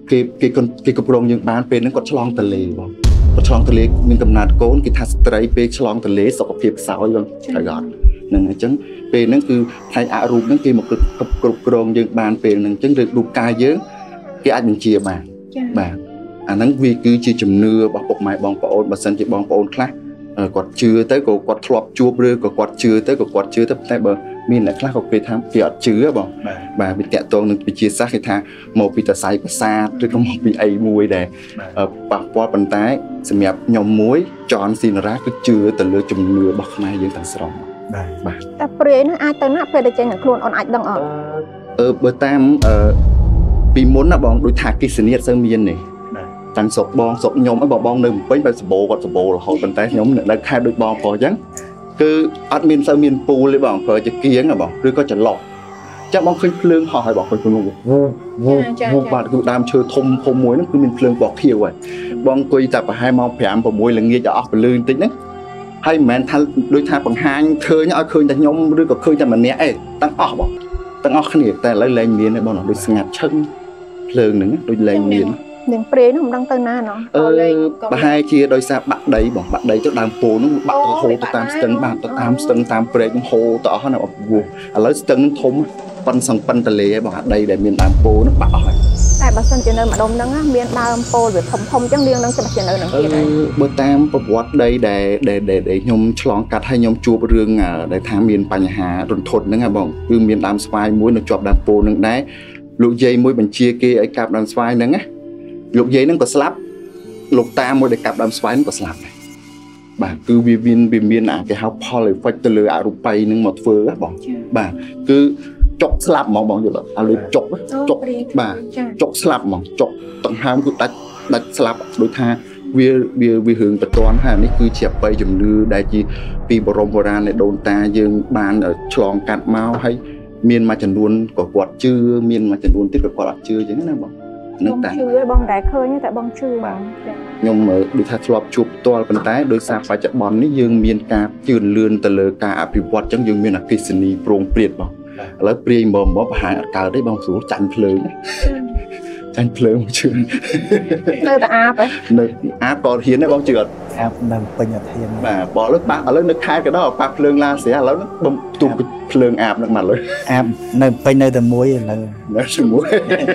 គេកំរងយើងបានពេលហ្នឹងគាត់ឆ្លងទន្លេបងគាត់ឆ្លងទន្លេមានកំណត់កូនគេថាស្ត្រីពេលឆ្លងទន្លេសុខភាពខ្សោយបងត្រូវអត់ហ្នឹងអញ្ចឹងពេលហ្នឹងគឺផ្នែកអរូបហ្នឹងគេមកគ្រប់គ្រងយើងបានពេលហ្នឹងអញ្ចឹងរូបកាយយើងគេអាចបញ្ជាបានបាទអាហ្នឹងវាគឺជាជំនឿរបស់ពុកម៉ែបងប្អូនបើសិនជាបងប្អូនខ្លះគាត់ជឿទៅក៏គាត់ធ្លាប់ជួបឬក៏គាត់ជឿទៅក៏គាត់ជឿទៅតែបើមានអ្នកខ្លះក៏គេថាគេអត់ជឿបងបាទវាតាក់ទងនឹងវិទ្យាសាស្ត្រគេថាមកពីតសៃប្រាសាទឬក៏មកពីអីមួយដែលប៉ះពាល់ប៉ុន្តែសម្រាប់ខ្ញុំមួយចនស៊ីនរ៉ាគឺជឿទៅលើជំនឿរបស់ខ្មែរយើងទាំងស្រុងបាទតែព្រាយហ្នឹងអាចទៅណាពេលដែលចេញនឹងខ្លួនអូនអាចដឹងអត់បើតាមពីមុនណាបងដូចថាកិស្សនីអត់សូវមានទេតាំងស្រុកបងស្រុកខ្ញុំឯងបងនៅពេញបែបសបោគាត់សបោរហូតប៉ុន្តែខ្ញុំនៅខេត្តដូចបងប្រុសអញ្ចឹងគឺអត់មានសូវមានពូលទេបងប្រើជាគៀងណាបងឬក៏ចន្លោះចាំបងឃើញភ្លើងហោះហើយបងឃើញភ្លើងវូបាទគឺដើមឈើធំមួយហ្នឹងគឺមានភ្លើងពណ៌ខៀវហើយបងអង្គុយតែប្រហែលម៉ោង5 6ល្ងាចឲ្យអស់ពលឺបន្តិចហ្នឹងហើយមិនមែនថាដូចថាបង្ហាញឃើញឲ្យឃើញតែខ្ញុំឬក៏ឃើញតែម្នាក់ឯងទាំងអស់បងទាំងអស់គ្នាតែឥឡូវលែងមានទេបងដូចស្ងាត់ឈឹងភ្លើងហ្នឹងដូចលែងមាននឹងព្រាយនោះមិនដឹងទៅណាណោះប្រហែលជាដោយសារបាក់ដីបងបាក់ដីទៅដើមពោនោះបាក់ទៅហូរទៅតាមស្ទឹងបាទទៅតាមស្ទឹងតាមព្រែកនឹងហូរទៅអស់ណាអស់វោះឥឡូវស្ទឹងនឹងធំប៉ុនសង្ប៉ិនតលេបងអាដីដែលមានដើមពោនោះបាក់អស់ហើយតែបើសិនជានៅម្ដុំហ្នឹងមានដើមពោវាធំអញ្ចឹងរឿងហ្នឹងច្បាស់ជានៅនឹងទៀតហើយបើតាមប្រវត្តិដីដែលខ្ញុំឆ្លងកាត់ហើយខ្ញុំជួបរឿងដែលថាមានបញ្ហារន្ធត់ហ្នឹងហ៎បងគឺមានដើមស្វាយមួយនៅជាប់ដើមពោហ្នឹងដែរលោកយាយមួយបញ្ជាគេឲ្យកាប់ដើមស្វាយហ្នឹងណាលោកយាយហ្នឹងក៏ស្លាប់លោកតាមួយដែលកាប់ដើមស្វាយហ្នឹងក៏ស្លាប់ដែរបាទគឺវាមានអាគេហៅផល effect ទៅលើអរូបិយហ្នឹងមកធ្វើបងបាទគឺចុកស្លាប់ហ្មងបងយល់អត់លើចុកបាទចុកស្លាប់ហ្មងចុកដង្ហើមគឺដាច់ស្លាប់ដូចថាវារឿងបតនហើយនេះគឺជាអបិយជំនឿដែលជាពីបរមបុរាណនៃដូនតាយើងបានឆ្លងកាត់មកហើយមានមួយចំនួនក៏គាត់ជឿមានមួយចំនួនទៀតក៏គាត់អត់ជឿអញ្ចឹងណាបងនឹងតែជឿបងតែឃើញតែបងជឿបងខ្ញុំដូចថាធ្លាប់ជួបផ្ទាល់ប៉ុន្តែដោយសារបច្ចុប្បន្ននេះយើងមានការជឿនលឿនទៅលើការអភិវឌ្ឍអញ្ចឹងយើងមានអកិសនីប្រងព្រាតបងឥឡូវព្រាយមកប្រហែលអត់កើតទេបងស្រួលចាញ់ភ្លើងចាញ់ភ្លើងជឿនៅតែអាបនៅអាបក៏ហ៊ានដែរបងជឿអត់អាបនៅពេញអធិនបាទបងឥឡូវនៅខេត្តក៏ដល់ប៉ះភ្លើងឡាស្រាឥឡូវបំទុំភ្លើងអាបនឹងមកលើអាបនៅពេញនៅតែមួយឥឡូវនៅជាមួយ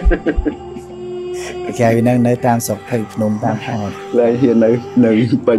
គេវានៅតាមស្រុកភ័យភ្នំតាមខេត្តឡើយហ៊ាននៅពេញ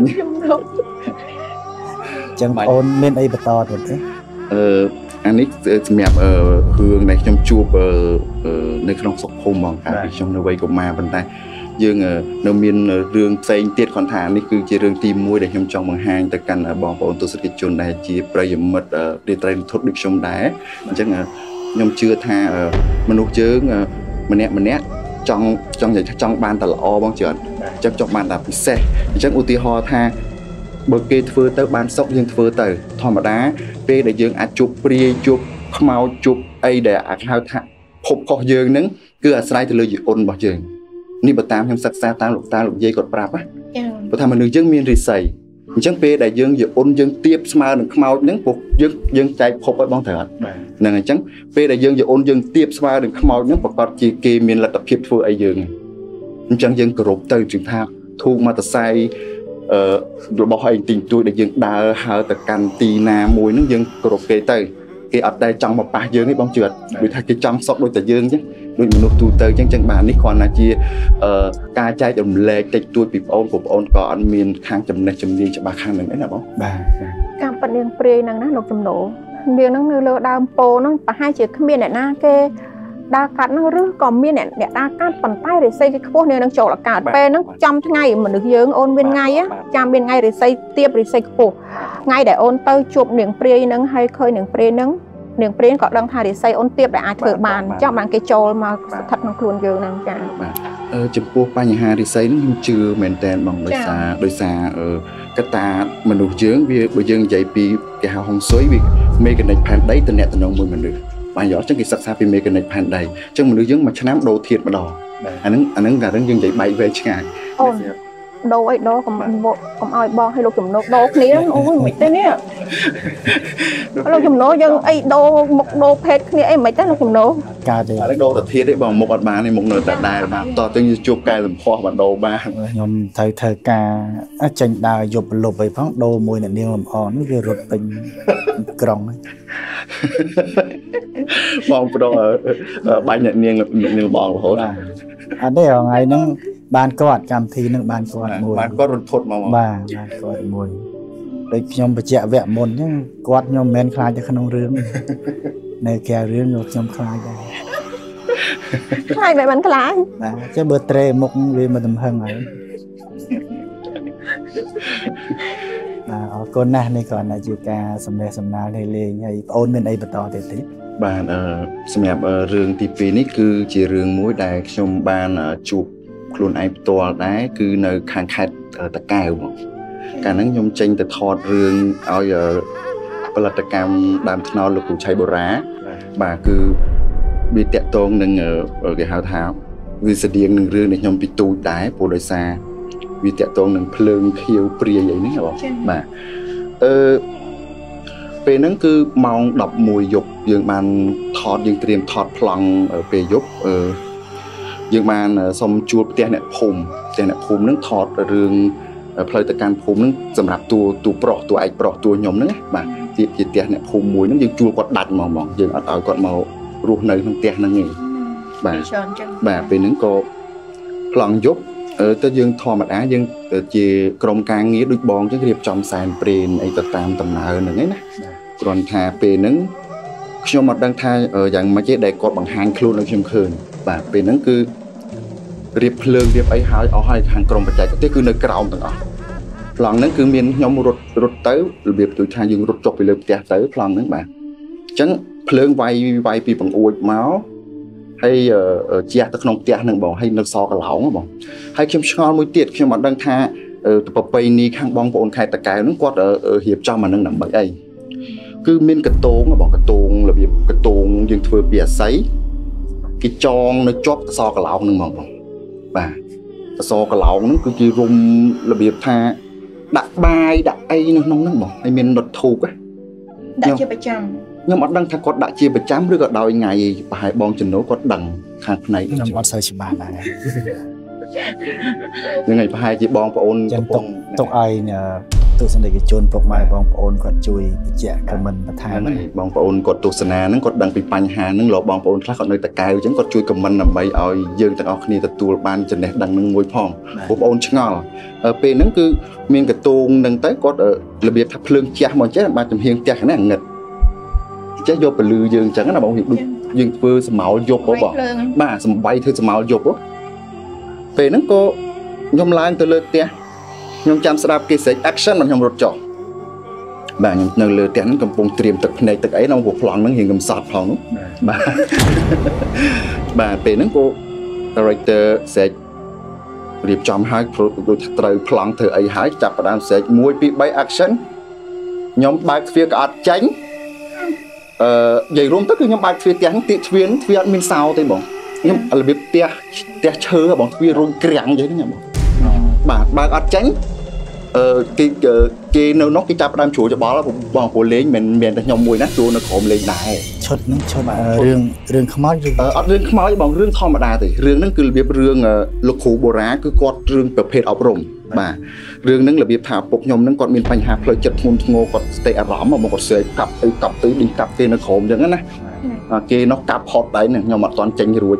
ចឹងអូនមានអីបន្តទៀតទេអានេះសម្រាប់រឿងដែលខ្ញុំជួបនៅក្នុងស្រុកភូមិហ្មងកាលពីខ្ញុំនៅវ័យកុមារប៉ុន្តែយើងនៅមានរឿងផ្សេងទៀតគាត់ថានេះគឺជារឿងទី1ដែលខ្ញុំចង់បង្ហាញទៅកាន់បងប្អូនទស្សនិកជនដែលជាប្រិយមិត្តរាត្រីរន្ធត់ដូចខ្ញុំដែរអញ្ចឹងខ្ញុំជឿថាមនុស្សយើងម្នាក់ចង់បានតែល្អបងច្រើនអញ្ចឹងចង់បានតែពិសេសអញ្ចឹងឧទាហរណ៍ថាបើគេធ្វើទៅបានសុខយើងធ្វើទៅធម្មតាពេលដែលយើងអាចជួបព្រាយជួបខ្មោចជួបអីដែលអាចហៅថាភពខុសយើងហ្នឹងគឺអាស្រ័យទៅលើជីអូនរបស់យើងនេះបើតាមខ្ញុំសិក្សាតាមលោកតាលោកយាយគាត់ប្រាប់ណាបើថាមនុស្សយើងមានរិស័យអញ្ចឹងពេលដែលយើងជីអូនយើងទៀបស្មើនឹងខ្មោចហ្នឹងពួកយើងចែកភពឲ្យបងត្រូវអត់ហ្នឹងអញ្ចឹងពេលដែលយើងជីអូនយើងទៀបស្មើនឹងខ្មោចហ្នឹងប្រកាសជាគេមានលទ្ធភាពធ្វើឲ្យយើងអញ្ចឹងយើងគោរពទៅជឿថាធូបមកតសៃរបស់ឯងទីទួយដែលយើងដើរហើរទៅកាន់ទីណាមួយហ្នឹងយើងគោរពគេទៅគេអត់ដែលចង់មកប៉ះយើងទេបងជឿដូចថាគេចង់សុកដូចតែយើងអញ្ចឹងដូចមនុស្សទូទៅអញ្ចឹងបាទនេះគ្រាន់តែជាការចែករំលែកតិចតួចពីបងប្អូនក៏អត់មានខាងចំណេះជំនាញច្បាស់ខាងហ្នឹងឯណាបងបាទការប៉ັດនាងព្រាយហ្នឹងណាលោកចំណូលវាហ្នឹងនៅលើដើមពោហ្នឹងប្រហែលជាគ្មានអ្នកណាគេដើរកាត់ហ្នឹងឬក៏មានអ្នកដើរកាត់ប៉ុន្តែរិស័យគេខ្ពស់នៅនឹងចូលអាកាសពេលហ្នឹងចំថ្ងៃមនុស្សយើងអូនមានថ្ងៃចាំមានថ្ងៃរិស័យទៀបរិស័យខ្ពស់ថ្ងៃដែលអូនទៅជួបនាងព្រាយហ្នឹងហើយឃើញនាងព្រាយហ្នឹងនាងព្រាយក៏ដឹងថារិស័យអូនទៀបដែលអាចធ្វើបានចាំបានគេចូលមកស្ថិតក្នុងខ្លួនយើងហ្នឹងចា៎ចំពោះបញ្ហារិស័យហ្នឹងខ្ញុំជឿមែនតើបងដោយសារកត្តាមនុស្សយើងវាបើយើងនិយាយពីគេហៅហុងស៊ុយវាមេកានិកផែនដីតំណែងមួយមនុស្សបានយកចឹងគេសិក្សាពីមេកានិកផែនដីចឹងមនុស្សយើងមួយឆ្នាំដូរធាតុម្ដងអាហ្នឹងយើងនិយាយបែកវែងឆ្ងាយ đồ ấy đó còn ai bo hay lục chùm nốt đồ kia ôi mấy tên nè lục chùm nốt dân ấy đồ một đồ phết kia ấy mấy tên lục chùm nốt កើតទេអានេះដូរទៅធៀបទេបងមុខអត់បានទេមុខនៅតែដែរបាទតោះទៅជួបកែលំផោះបានដូរបានខ្ញុំត្រូវធ្វើការចេញដើរយប់លុបអីផងដូរមួយអ្នកនាងលំអនេះវារត់ពេញក្រុងបងប្រុសបាញ់អ្នកនាងបងរហូតអត់ទេថ្ងៃហ្នឹងបានគាត់កម្មវិធីហ្នឹងបានគាត់មួយបានគាត់រត់ធត់មកបាទគាត់មួយដូចខ្ញុំបញ្ជាក់វគ្គមុនអញ្ចឹងគាត់ខ្ញុំមិនមែនខ្លាចទៅក្នុងរឿងនៅក្រៅរឿងខ្ញុំខ្លាចដែរខ្លាចបែបមិនខ្លាចបាទចេះបើត្រេមុខវាមិនទំហឹងហើយបាទអរគុណណាស់នេះគ្រាន់តែជាការសំណេះសំណាលលេងហើយបងអូនមានអីបន្តទៀតទេបាទសម្រាប់រឿងទី2នេះគឺជារឿងមួយដែលខ្ញុំបានជួបខ្លួនឯងផ្ទាល់ដែរគឺនៅខាងខេត្តតាកែវបងកាលហ្នឹងខ្ញុំចេញទៅថតរឿងឲ្យផលិតកម្មដើមថ្នោតលោកគ្រូឆៃបូរ៉ាបាទគឺវាតាក់ទងនឹងគេហៅថាវាស្តៀងនឹងរឿងដែលខ្ញុំពីទូចដែរព្រោះដោយសារវាតាក់ទងនឹងភ្លើងខៀវព្រាយអីហ្នឹងបងបាទពេលហ្នឹងគឺម៉ោង 11 យប់យើងបានថតយើងត្រៀមថតប្លង់ពេលយប់យើងបានសុំជួបផ្ទះអ្នកភូមិហ្នឹងថតរឿងផ្លូវទៅកាន់ភូមិហ្នឹងសម្រាប់តួប្រុសតួឯកប្រុសតួខ្ញុំហ្នឹងបាទទៀតជាផ្ទះអ្នកភូមិមួយហ្នឹងយើងជួលគាត់ដាច់ហ្មងយើងអត់ឲ្យគាត់មករស់នៅក្នុងផ្ទះហ្នឹងទេបាទពេលហ្នឹងក៏ប្លង់យប់ទៅយើងធម្មតាយើងជាក្រុមការងារដូចបងចឹងរៀបចំសែនព្រេនអីទៅតាមដំណើរហ្នឹងឯណាគ្រាន់ថាពេលហ្នឹងខ្ញុំអត់ដឹងថាយ៉ាងម៉េចទេដែលគាត់បង្ហាញខ្លួនឲ្យខ្ញុំឃើញបាទពេលហ្នឹងគឺរៀបភ្លើងរៀបអីហើយអស់ហើយខាងក្រុមបច្ចេកទេសគឺនៅក្រោមទាំងអស់ប្លង់ហ្នឹងគឺមានខ្ញុំរត់ទៅរបៀបដូចថាយើងរត់ចុះពីលើផ្ទះទៅប្លង់ហ្នឹងបាទអញ្ចឹងភ្លើងវាយពីបង្អួចមកហើយជះទៅក្នុងផ្ទះហ្នឹងបងហើយនៅសកឡោងបងហើយខ្ញុំឆ្ងល់មួយទៀតខ្ញុំអត់ដឹងថាប្រពៃណីខាងបងប្អូនខេត្តតាកែវហ្នឹងគាត់រៀបចំអាហ្នឹងដើម្បីអីគឺមានកតងបងកតងរបៀបកតងយើងធ្វើពីអាស័យគេចងនៅជាប់សកឡោងហ្នឹងហ្មងបងបាទសកឡោងហ្នឹងគឺជារុំរបៀបថាដាក់បាយដាក់អីនៅក្នុងហ្នឹងបងហើយមានដុតធូបដាក់ជាប្រចាំខ្ញុំអត់ដឹងថាគាត់ដាក់ជាប្រចាំឬក៏ដោយថ្ងៃប្រហែលបងចំណូលគាត់ដឹងខាងផ្នែកខ្ញុំអត់សូវច្បាស់ដែរហ្នឹងហើយប្រហែលជាបងប្អូនកំពុងទុកឲ្យទស្សនិកជនពុកម៉ែបងប្អូនគាត់ជួយបញ្ជាក់ខមមិនបន្ថែមបងប្អូនគាត់ទស្សនាហ្នឹងគាត់ដឹងពីបញ្ហាហ្នឹងលោកបងប្អូនខ្លះគាត់នៅតាកែវអញ្ចឹងគាត់ជួយខមមិនដើម្បីឲ្យយើងទាំងអស់គ្នាទទួលបានចំណេះដឹងនឹងមួយផងបងប្អូនឆ្ងល់ពេលហ្នឹងគឺមានកតងហ្នឹងទៅគាត់របៀបថាភ្លើងជះមកចេះបាទចំហៀងផ្ទះហ្នឹងងឹតចេះយកពលឺយើងអញ្ចឹងណាបងដូចយើងធ្វើសម្ោលយប់បងបាទសំបីធ្វើសម្ោលយប់ពេលហ្នឹងក៏ខ្ញុំឡើងទៅលើផ្ទះខ្ញុំចាំស្ដាប់គេស្រែក action មកខ្ញុំរត់ចុះបាទខ្ញុំនៅលើផ្ទះហ្នឹងកំពុងត្រៀមទឹកភ្នែកទឹកអីក្នុងប្លង់ហ្នឹងរៀងកំសត់ផងនោះបាទបាទពេលហ្នឹងក៏ director ស្រែករៀបចំឲ្យដូចត្រូវប្លង់ធ្វើអីហើយចាប់ផ្ដើមស្រែក1 2 3 action ខ្ញុំបើកទ្វារក៏អត់ចាញ់និយាយរួមទៅគឺខ្ញុំបើកទ្វារផ្ទះហ្នឹងទ្វារអត់មានសោទេបងខ្ញុំរបៀបផ្ទះឈើបងទ្វាររុញក្រាំងអញ្ចឹងណាបងបាទបើកអត់ចាញ់គេនៅនោះគេចាប់ផ្ដើមជ្រួលច្បល់បងព្រោះលេងមិនមែនតែខ្ញុំមួយណាជួនៅក្រុមលេងដែរឈុតហ្នឹងឈុតរឿងខ្មោចអត់រឿងខ្មោចបងរឿងធម្មតាទេរឿងហ្នឹងគឺរបៀបរឿងលោកគ្រូបូរ៉ាគឺគាត់រឿងប្រភេទអប់រំបាទរឿងហ្នឹងរបៀបថាពុកខ្ញុំហ្នឹងគាត់មានបញ្ហាផ្លូវចិត្តធ្ងន់ធ្ងរគាត់ស្ទេអារម្មណ៍មកគាត់ស្រែកកាប់ទៅដេញកាប់គេនៅក្រុមអញ្ចឹងណាគេនោះកាប់ផុតដែរខ្ញុំអត់ទាន់ចេញរួច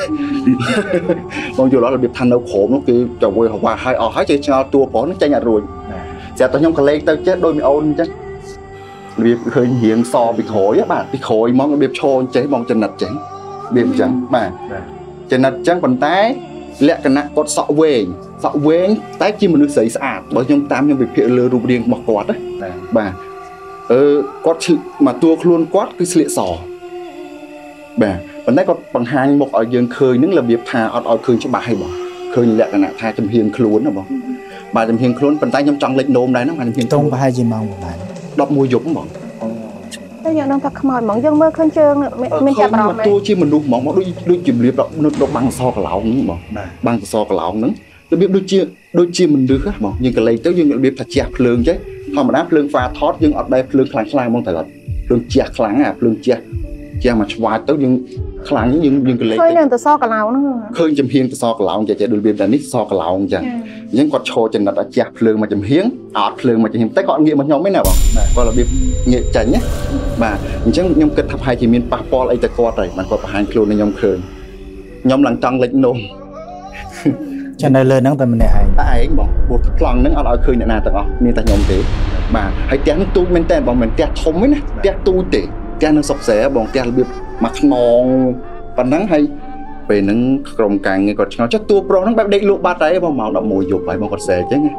បងយល់របៀបថានៅក្រុមនោះគឺទៅវយហវាឲ្យអស់ហើយគេឆ្ងល់តួប្រុសហ្នឹងចេញអត់រួចស្រាប់តែខ្ញុំក៏លេងទៅចេះដូចមីអូនអញ្ចឹងរបៀបឃើញរៀងសពីក្រោយបាទពីក្រោយហ្មងរបៀបឈរចេះបងចនិតចេះរបៀបអញ្ចឹងបាទចនិតអញ្ចឹងប៉ុន្តែលក្ខណៈគាត់សក់វែងតែជាមនុស្សស្រីស្អាតបើខ្ញុំតាមខ្ញុំវិភាគលើរូបរាងរបស់គាត់ណាបាទគាត់ឈឺមកតួខ្លួនគាត់គឺស្លៀកសបាទប៉ុន្តែគាត់បង្ហាញមុខឲ្យយើងឃើញនឹងរបៀបថាអត់ឲ្យឃើញច្បាស់ហីបងឃើញលក្ខណៈថាចំហៀងខ្លួនណាបងបាទចំហៀងខ្លួនប៉ុន្តែខ្ញុំចង់លេចនោមដែរហ្នឹងបាទចំហៀងតុងប្រហែលជាម៉ោងប៉ុន្មាន 11 យប់បងតែយើងដឹងថាខ្មោចហ្មងយើងមើលឃើញជើងមានចាប់អារម្មណ៍តួជាមនុស្សហ្មងមកដូចជំរាបនៅបាំងសកឡោងហ្នឹងបងបាំងសកឡោងហ្នឹងរបៀបដូចជាមនុស្សហ្មងយើងកលេចទៅយើងរបៀបថាជះភ្លើងចេះធម្មតាភ្លើងហ្វាថតយើងអត់ដែរភ្លើងខ្លាំងហ្មងតែអត់ភ្លើងជះខ្លាំងអាភ្លើងជះមកឆ្វាតទៅយើងខ្លាំងយើងកលេចឃើញនឹងទៅសកឡោហ្នឹងឃើញចំហៀងទៅសកឡោចេះដូចរបៀបតែនេះសកឡោចឹងអញ្ចឹងគាត់ឈរចំណិតឲ្យជះភ្លើងមកចំហៀងអត់ភ្លើងមកចំហៀងតែគាត់ងាកមកខ្ញុំឯណាបងគាត់របៀបងាកចាញ់ណាបាទអញ្ចឹងខ្ញុំគិតថាប្រហែលជាមានប៉ះពាល់អីទៅគាត់ហើយបានគាត់បង្ហាញខ្លួនខ្ញុំឃើញខ្ញុំឡើងចង់លេចនោះចានៅលើហ្នឹងតែម្នាក់ឯងតែឯងបងព្រោះប្លង់ហ្នឹងអត់ឲ្យឃើញអ្នកណាទាំងអស់មានតែខ្ញុំទេបាទហើយផ្ទះហ្នឹងទូចមែនតើបងមិនផ្ទះធំទេណាផ្ទះទូចទេផ្ទះនឹងសុកស្រែបងផ្ទះរបៀបមួយខ្នងប៉ុណ្ណឹងហើយពេលហ្នឹងក្រុមការងារគាត់ឆ្ងល់ចុះតួប្រុសហ្នឹងបែបដេកលក់បាត់ហើយបងម៉ោង11យប់ហើយបងគាត់ស្រែអញ្ចឹង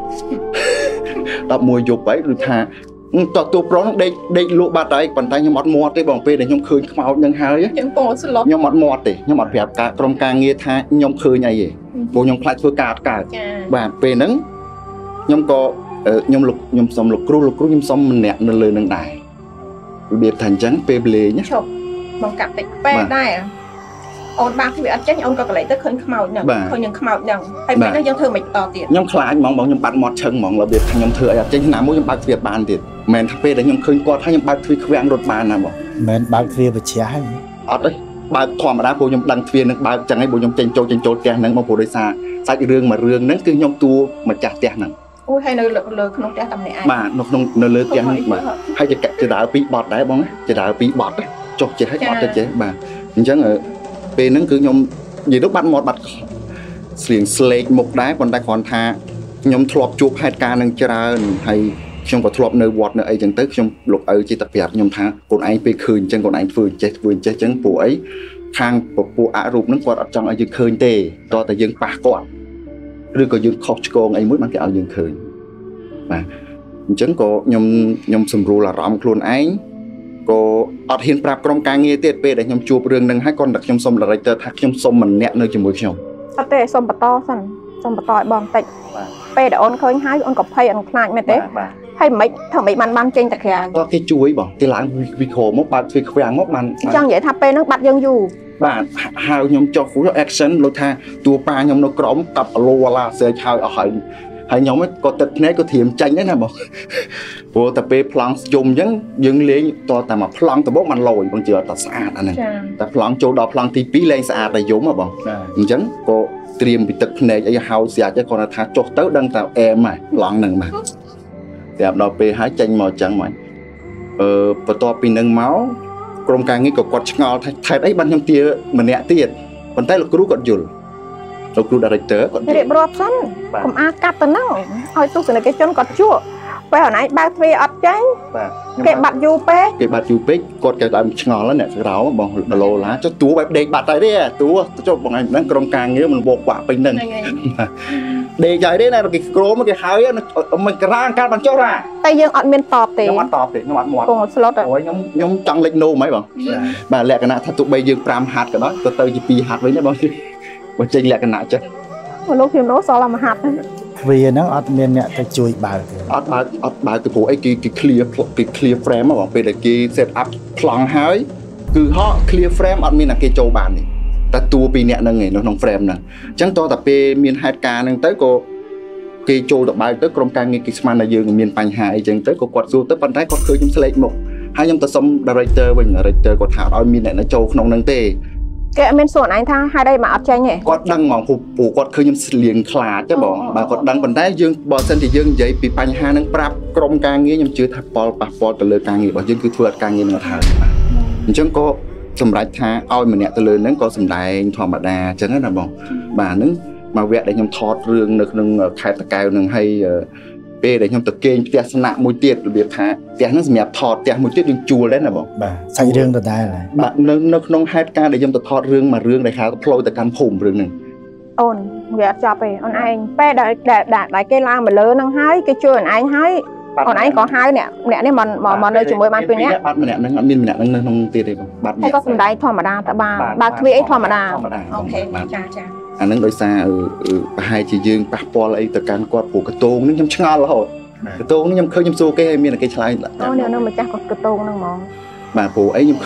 11យប់ហើយគឺថាតួប្រុសហ្នឹងដេកលក់បាត់ហើយប៉ុន្តែខ្ញុំអត់មាត់ទេបងពេលដែលខ្ញុំឃើញខ្មោចហ្នឹងហើយខ្ញុំពងស្លុតខ្ញុំអត់មាត់ទេខ្ញុំអត់ប្រាប់ក្រុមការងារថាខ្ញុំឃើញអីទេព្រោះខ្ញុំខ្លាចធ្វើការកើតបាទពេលហ្នឹងខ្ញុំក៏ខ្ញុំសុំលោកគ្រូខ្ញុំសុំម្នាក់នៅលើនឹងដែររបៀបថាអញ្ចឹងពេលលេងណាឈប់មកកាត់តិចពេលដែរអូនបាក់វាអត់ចេញអូនក៏កន្លែងទៅឃើញខ្មោចហ្នឹងឃើញនឹងខ្មោចហ្នឹងហើយពេលហ្នឹងយើងធ្វើមិនបន្តទៀតខ្ញុំខ្លាចហ្មងបងខ្ញុំបាត់មាត់ឈឹងហ្មងរបៀបថាខ្ញុំធ្វើអីអត់ចេញណាមួយខ្ញុំបើកទ្វារបានទៀតមិនមែនថាពេលដែលខ្ញុំឃើញគាត់ហើយខ្ញុំបើកទ្វារខ្វាំងរត់បានណាបងមិនមែនបើកទ្វារបច្ចាស់ហ្នឹងអត់ទេបើកធម្មតាព្រោះខ្ញុំដឹងទ្វារនឹងបើកចឹងហើយព្រោះខ្ញុំចេញចូលផ្ទះហ្នឹងមកព្រោះដោយសារសាច់រឿងមួយរឿងហ្នឹងគឺខ្ញុំតួម្ចាស់ផ្ទះហ្នឹងអូយហើយនៅលើក្នុងផ្ទះតែម្នាក់ឯងបាទនៅលើផ្ទះហ្នឹងបាទហើយជាដើរពីបត់ដែរបងជាដើរពីបត់ចុះចេះឲ្យបត់ទៅចេះបាទអញ្ចឹងពេលហ្នឹងគឺខ្ញុំនិយាយទៅបាត់មាត់បាត់ស្លៀងស្លេកមុខដែរប៉ុន្តែគ្រាន់ថាខ្ញុំធ្លាប់ជួបហេតុការណ៍នឹងច្រើនហើយខ្ញុំក៏ធ្លាប់នៅវត្តនៅអីចឹងទៅខ្ញុំលោកឪជាតាប្រាប់ខ្ញុំថាកូនឯងពេលឃើញអញ្ចឹងកូនឯងធ្វើអញ្ចេះអញ្ចឹងព្រោះអីខាងពពួកអរូបហ្នឹងគាត់អត់ចង់ឲ្យយើងឃើញទេតោះតែយើងប៉ះគាត់ឬក៏យើងខុសឆ្គងអីមួយបានគេឲ្យយើងឃើញបាទអញ្ចឹងក៏ខ្ញុំសម្រួលអារម្មណ៍ខ្លួនឯងក៏អត់ហ៊ានប្រាប់ក្រុមការងារទៀតពេលដែលខ្ញុំជួបរឿងហ្នឹងហើយគាត់តែខ្ញុំសុំ director ថាខ្ញុំសុំម្នាក់នៅជាមួយខ្ញុំអត់ទេសុំបន្តសិនសុំបន្តឲ្យបងតិចពេលដែលអូនឃើញហើយអូនក៏ភ័យអូនខ្លាចមែនទេហើយមិនធ្វើមិនបានចេញតែក្រៅក៏គេជួយបងគេឡើងវីក្រូមកបើកទ្វារខ្វាំងមកបានចង់និយាយថាពេលហ្នឹងបាត់យើងយូរបាទហៅខ្ញុំចុះ action លោកថាតួប៉ាខ្ញុំនៅក្រោមកាប់អឡូឡាសេចហើយអស់ហើយខ្ញុំក៏ទឹកភ្នែកក៏ធៀមចាញ់ដែរណាបងព្រោះតែពេលប្លង់យំអញ្ចឹងយើងលេងតតែមកប្លង់ដំបូងมันលយបងជឿតែស្អាតអាហ្នឹងតែប្លង់ចូលដល់ប្លង់ទី2លែងស្អាតតែយំហ៎បងអញ្ចឹងក៏ត្រៀមពីទឹកភ្នែកអីហៅស្រាច់គាត់ថាចុះទៅដឹងតែអែមហើយប្លង់ហ្នឹងបាទតែដល់ពេលហើយចេញមកអញ្ចឹងមកបន្ទាប់ពីនឹងមកក្រុមការងារក៏គាត់ឆ្ងល់ថាថែតអីបានខ្ញុំទាម្នាក់ទៀតប៉ុន្តែលោកគ្រូគាត់យល់លោកគ្រូ director គាត់រៀបរាប់សិនកុំកាត់ទៅហ្នឹងឲ្យទស្សនិកជនគាត់ជួពេលអនឯងបើកទ្វារអត់ចេញគេបាត់យូរពេកគាត់គេដើមឆ្ងល់អ្នកក្រៅបងដឡូឡាចុះតួបែបដេកបាត់ហើយទេតួចុះបងឯងហ្នឹងក្រុមការងារមិនវកបាក់ពេញហ្នឹងដេកហើយទេណាគេក្រមគេហើយមិនក្រាងកាត់បានចុះរ៉ាតែយើងអត់មានតបទេខ្ញុំអត់តបទេខ្ញុំអត់មាត់ពងស្លុតអូយខ្ញុំចង់លេចនោមហីបងបាទលក្ខណៈថាទោះបីយើង5ហាត់ក៏ដោយទៅជា2ហាត់វិញណាបងបើចេញលក្ខណៈចិត្តលោកខ្ញុំនោះសល់មហាត់ទ្វារហ្នឹងអត់មានអ្នកទៅជួយបើកទេអត់បើកទៅព្រោះអីគេ clear frame មកបងពេលដែលគេ set up ប្លង់ហើយគឺហោះ clear frame អត់មានអ្នកគេចូលបានទេតែតួពីរអ្នកហ្នឹងឯងនៅក្នុង frame ហ្នឹងអញ្ចឹងតតែពេលមានហេតុការណ៍ហ្នឹងទៅក៏គេចូលទៅបើកទៅក្រុមការងារគេស្មានថាយើងមានបញ្ហាអីចឹងទៅក៏គាត់សួរទៅប៉ុន្តែគាត់ឃើញខ្ញុំស្លេកមុខហើយខ្ញុំទៅសុំ director វិញ director គាត់ថាឲ្យមានអ្នកណាចូលក្នុងហ្នឹងទេគេអត់មានសួរអញថាហេតុអីមកអត់ចេញទេគាត់ដឹងហ្មងព្រោះគាត់ឃើញខ្ញុំស្លៀងខ្លាចទេបងបើគាត់ដឹងប៉ុន្តែយើងបើសិនជាយើងនិយាយពីបញ្ហាហ្នឹងប្រាប់ក្រុមការងារខ្ញុំជឿថាប៉ះពាល់ទៅលើការងាររបស់យើងគឺធ្វើឲ្យការងារនឹងអត់ហើយបាទអញ្ចឹងក៏សម្រេចថាឲ្យម្នាក់ទៅលើហ្នឹងក៏សម្ដែងធម្មតាអញ្ចឹងណាបងបាទហ្នឹងមកវគ្គដែលខ្ញុំថតរឿងនៅក្នុងខេត្តតាកែវហ្នឹងហើយពេលដែលខ្ញុំទៅគេងផ្ទះស្នាក់មួយទៀតរបៀបថាផ្ទះហ្នឹងសម្រាប់ថតផ្ទះមួយទៀតយើងជួលដែរណាបងបាទសាច់រឿងដដែលបាទនៅក្នុងហេតុការណ៍ដែលខ្ញុំទៅថតរឿងមួយរឿងដែលហៅផ្លូវទៅកាន់ភូមិរឿងហ្នឹងអូនវាអត់ចប់ទេអូនឯងពេលដែលគេឡើងមកលើហ្នឹងហើយគេជួយអូនឯងហើយអូនឯងក៏ហៅអ្នកនេះមកនៅជាមួយបានពីរនាក់បាត់ម្នាក់ហ្នឹងអត់មានម្នាក់ហ្នឹងនៅក្នុងទៀតទេបងបាត់ហើយក៏សំដែងធម្មតាតើបានបើទ្វារអីធម្មតាអូខេចាអាហ្នឹងដោយសារប្រហែលជាយើងប៉ះពាល់អីទៅកាន់គាត់ព្រោះកតោងហ្នឹងខ្ញុំឆ្ងល់រហូតកតោងនេះខ្ញុំឃើញខ្ញុំសួរគេឲ្យមានគេឆ្លើយអូនេះនៅម្ចាស់គាត់កតោងហ្នឹងហ្មងបាទព្រោះអីខ្ញុំឃើញ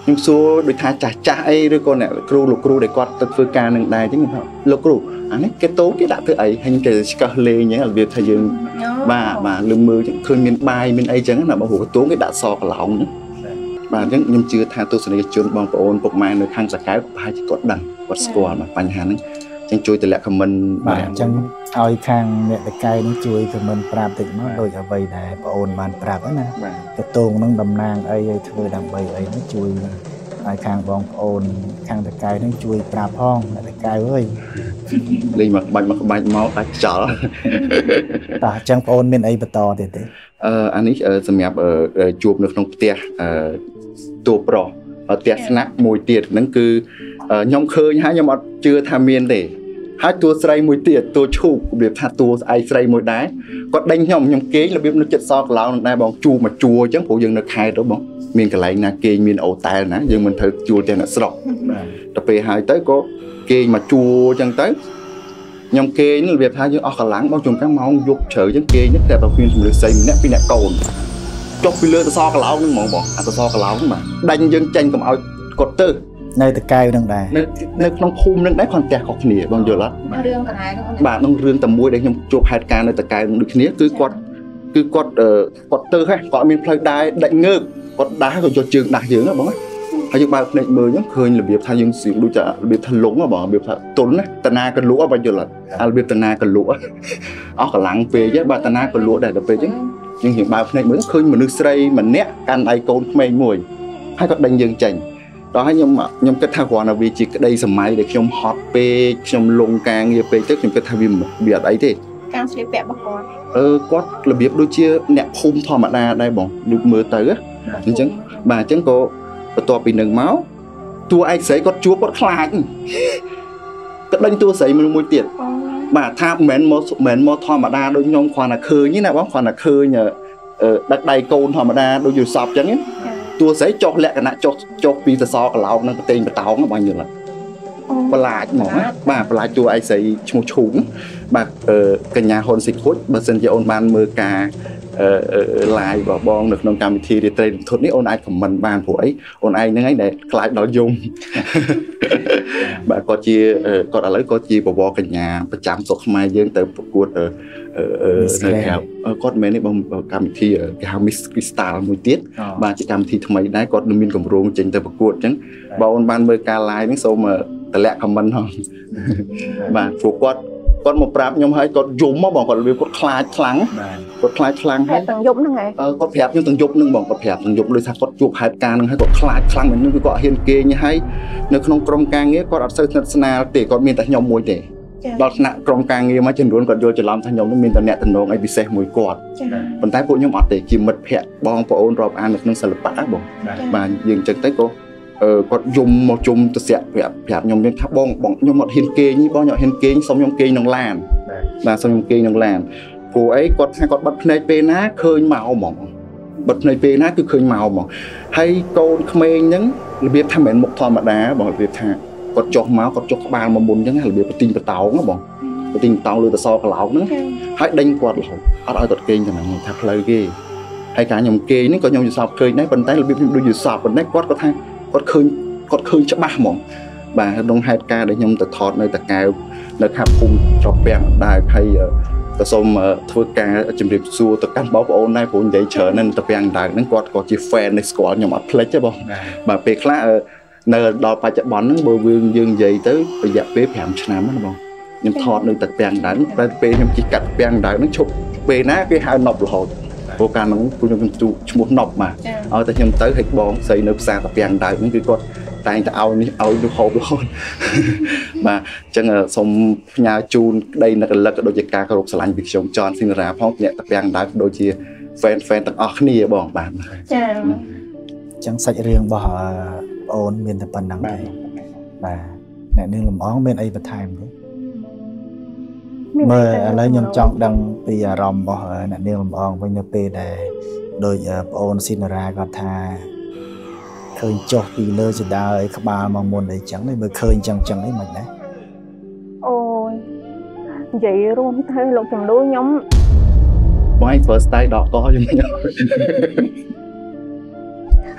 nhưng số đôi thà chả ấy đôi con này lục cru để quạt tật phơi ca nâng đài chứ không lục cru anh ấy cái tố cái đã thứ ấy hay cái ska lê nhé là việc thầy dương và lưng mưa chẳng khơi miền bay miền ấy chẳng là bảo hộ cái tố cái đã so cả lòng và những nhưng chưa tha tôi sẽ chôn bằng ôn bọc mai nơi khang sạc cái hai chỉ quạt đằng quạt squat mà bánh hàng chẳng chui từ lẹ comment và chẳng ao khang mẹ cái cây nó chui từ mình prap từ nó đôi ở vậy này ôn bàn prap đó nè cái tông nó đầm nang ấy thôi đầm bầy ấy nó chui ai khang bong ôn khang cái cây nó chui prap phong cái cây ơi đi mặc bạch máu đã chở ta chẳng ôn bên ấy to thì thế anh ấy xem nhập chụp được trong tiaตัวproเตียสนักมวยเตียนั่นคือยองเคยฮะยองมาเจอทามีนเดฮะตัวใส่มวยเตียตัวชูเบียบทาตัวไอใส่มวยได้ก็ดังยองเก๋แล้วเบียบนึกจัดซอกเราได้บองจูมาจัวจังผู้ยังนึกใครตัวบองมีนกระไรนะเก๋มีนเอาตายนะยังมันเธอจัวเตียน่ะสลบแต่ไปหายเต้ก็เก๋มาจัวจังเต้ยองเก๋นี่เบียบทายังออกหลังบางจุ่มข้างมองยุบเฉยจังเก๋nhấtแต่ตัวพินสมุนไพรเนี่ยพินเนี่ยโกนจบไปเลยตัวซอกเหลานึงมองบอกตัวซอกเหลานึงมาดันยังจังกับเอากดตื้อในตะไคร้ดังใดในน้องคุมนึงได้คอนแทคของเหนียบางเยอะแล้วเรื่องกันไหนก็บาทน้องเรื่องแต่มวยได้ยังจบเหตุการณ์ในตะไคร้ดึกนี้คือกดกดตื้อให้กดมีเพลย์ได้ได้เงือกกดได้ก็จะจึงได้เยอะนะบอกว่าให้ยุบแบบในมือยังเคยระเบียบทางยังเสียงดูจะระเบียบทะลุมาบอกระเบียบตุนนะตนากันลุ้ไปเยอะละระเบียบตนากันลุ้เอากระหลังเปย์เยอะบาตนากันลุ้ได้แต่เปย์ยังเห็นแบบในมือเคยเหมือนนึกใส่เหมือนเนี้ยการไอโกนไม่มวยให้ก็ดังยังจังđóให้ยมก็ท่าก่อนนะวิจิกได้สมัยเด็กยมฮอตเปย์ยมลงกลางยมเปย์เจ้ายังก็ท่าวิมเบียดไอ้ที่การใช้แบบบักกอนก็ระเบียบดูเชี่ยเนี่ยภูมิธรรมดาได้บ่ดูมือเต๋อจังบ่าจังก็ตัวปีหนึ่งเมาส์ตัวไอ้ใส่ก็จั่วก็คลายก็ดังตัวใส่มันมวยเตียดบ่าท่าเหม็นโมธรรมดาโดยยมควานเคยนี่นะว่าควานเคยเนี่ยดักใดโกนธรรมดาโดยอยู่สอบจังนี้ตัวใส่จอกแหลกกันนะจอกปีตะซอกับเรานั่นก็เต็งไปเตาก็บางอย่างละปลาหมอบ่าปลาตัวไอ้ใส่ชุ่มบ่ากัญญาคนสิคุดบัดสันจะโอนบานมือกาลายบ่บองนึกน้องการวิธีเดตเรนทุนนี้โอนไอของมันบานผัวไอโอนไอนั่งไงเด็กคลายดอกยมบ่าก็จีก็อะไรก็จีบ่บอกัญญาประจำสกมาเยอะแต่ประกวดนะครับก็แม่นี่บางการวิธีการฮามิสคริสตัลมวยเตี้ยบ่าจะการวิธีทำไมได้ก็ดมินกับโรงจริงแต่ประกวดจังบ่โอนบานมือกาลายนี่โซมาแต่แหลกของมันห้องบ่าผัวก็มาปราบยมให้ก็ยุ่มมาบอกก่อนเลยก็คลายคลังให้ตั้งยุบนั่งไงก็แผลยังตั้งยุบนึงบอกก็แผลตั้งยุบเลยถ้าก็จุบเหตุการณ์นึงให้ก็คลายคลังเหมือนนึงก็เห็นเกย์ให้ในขนมกรมกลางเงี้ยก็อัดเส้นศาสนาเตะก็มีแต่ยมมวยเตะดอกหน้ากรมกลางเงี้ยมาจนล้วนก็โยจะล้ำทั้งยมต้องมีแต่เนี่ยตันนองไอพิเศษมวยกอดคนใต้พวกยมอัดเตะกิมมัดแผลบองปะโอนรอบอ่านในขนมศิลปะบอกมายิงจังเตะก็ยมมาจุ่มตะเสียแบบยมยังทับบองยมหมดเห็นเกย์นี่บองหยอดเห็นเกย์สมยมเกย์นองลานมาสมยมเกย์นองลานผู้ไอ้กดให้กดบัดในเปนะเคยเมาหมองบัดในเปนะคือเคยเมาหมองให้โกนเขมรยังระเบียบทำเหมือนหมกธรรมดาบอกระเบียบท่ากดจกเมาส์กดจกบานมาบุญยังไงระเบียบปฏิปเตาเนาะบอกปฏิปเตาเลยแต่ซอกเหลาเนาะให้ดังกดเหลาเอากดเกย์อย่างนั้นทักเลยเกย์ให้การยมเกย์นี่ก็ยมอยู่สอบเคยในปันใต้ระเบียบดูอยู่สอบปันใต้กดก็ทางกดเคยจะบ้าหมองบ่าดงเหตุการณ์ได้ยมแต่ทอดในตะแกรงนะครับคุมจอบแปงได้ให้แต่สมทวการจิมริบซูตะการบ้าโอนได้ผลใหญ่เฉินนั่นตะแปงได้นั่นก็จีแฟนในสกอร์ยมอัดเพลย์ใช่ป่ะบ่าเปคล้าเนอดอไปจะบอลนั่งเบอร์วิงยืนใหญ่tớiไปอยากเป๊ะแผงชนะมั้งป่ะยมทอดในตะแปงได้ไปเป๊ะยมจีกัดแปงได้นั่งชกเป๊ะนะcái hai nọc làโปรการน้องคุณยมจูชมุดนอกมาเอาแต่ยมtớiให้บอลใส่เนื้อซาตะแปงได้นั่นคือก็แต่จะเอานี่เอาดูโหดเลยมาจังสมญาจูนได้นักเลิกโดยการกระโดดสลันบิดชงจอนสิงราเพราะเนี่ยตะเปียงได้โดยที่แฟนต่างออกนี่บอกบานจังใส่เรื่องบ่โอนเมียนแต่ปันดังไปมาเนี่ยนึงลำอ้องเป็นไอ้ประทายมั้ยเมื่ออะไรยมจองดังปีอารมณ์บ่เนี่ยนึงลำอ้องเป็นเปได้โดยโอนสินราก็ทาเคยจบปีเลิศจะได้ขบาลมองมนได้จังเลยเมื่อเคยจังได้หมดนะโอ้ยvậy luôn thấy lục chừng đuôi nhóm ไม่ first time ดอกก็ยังไม่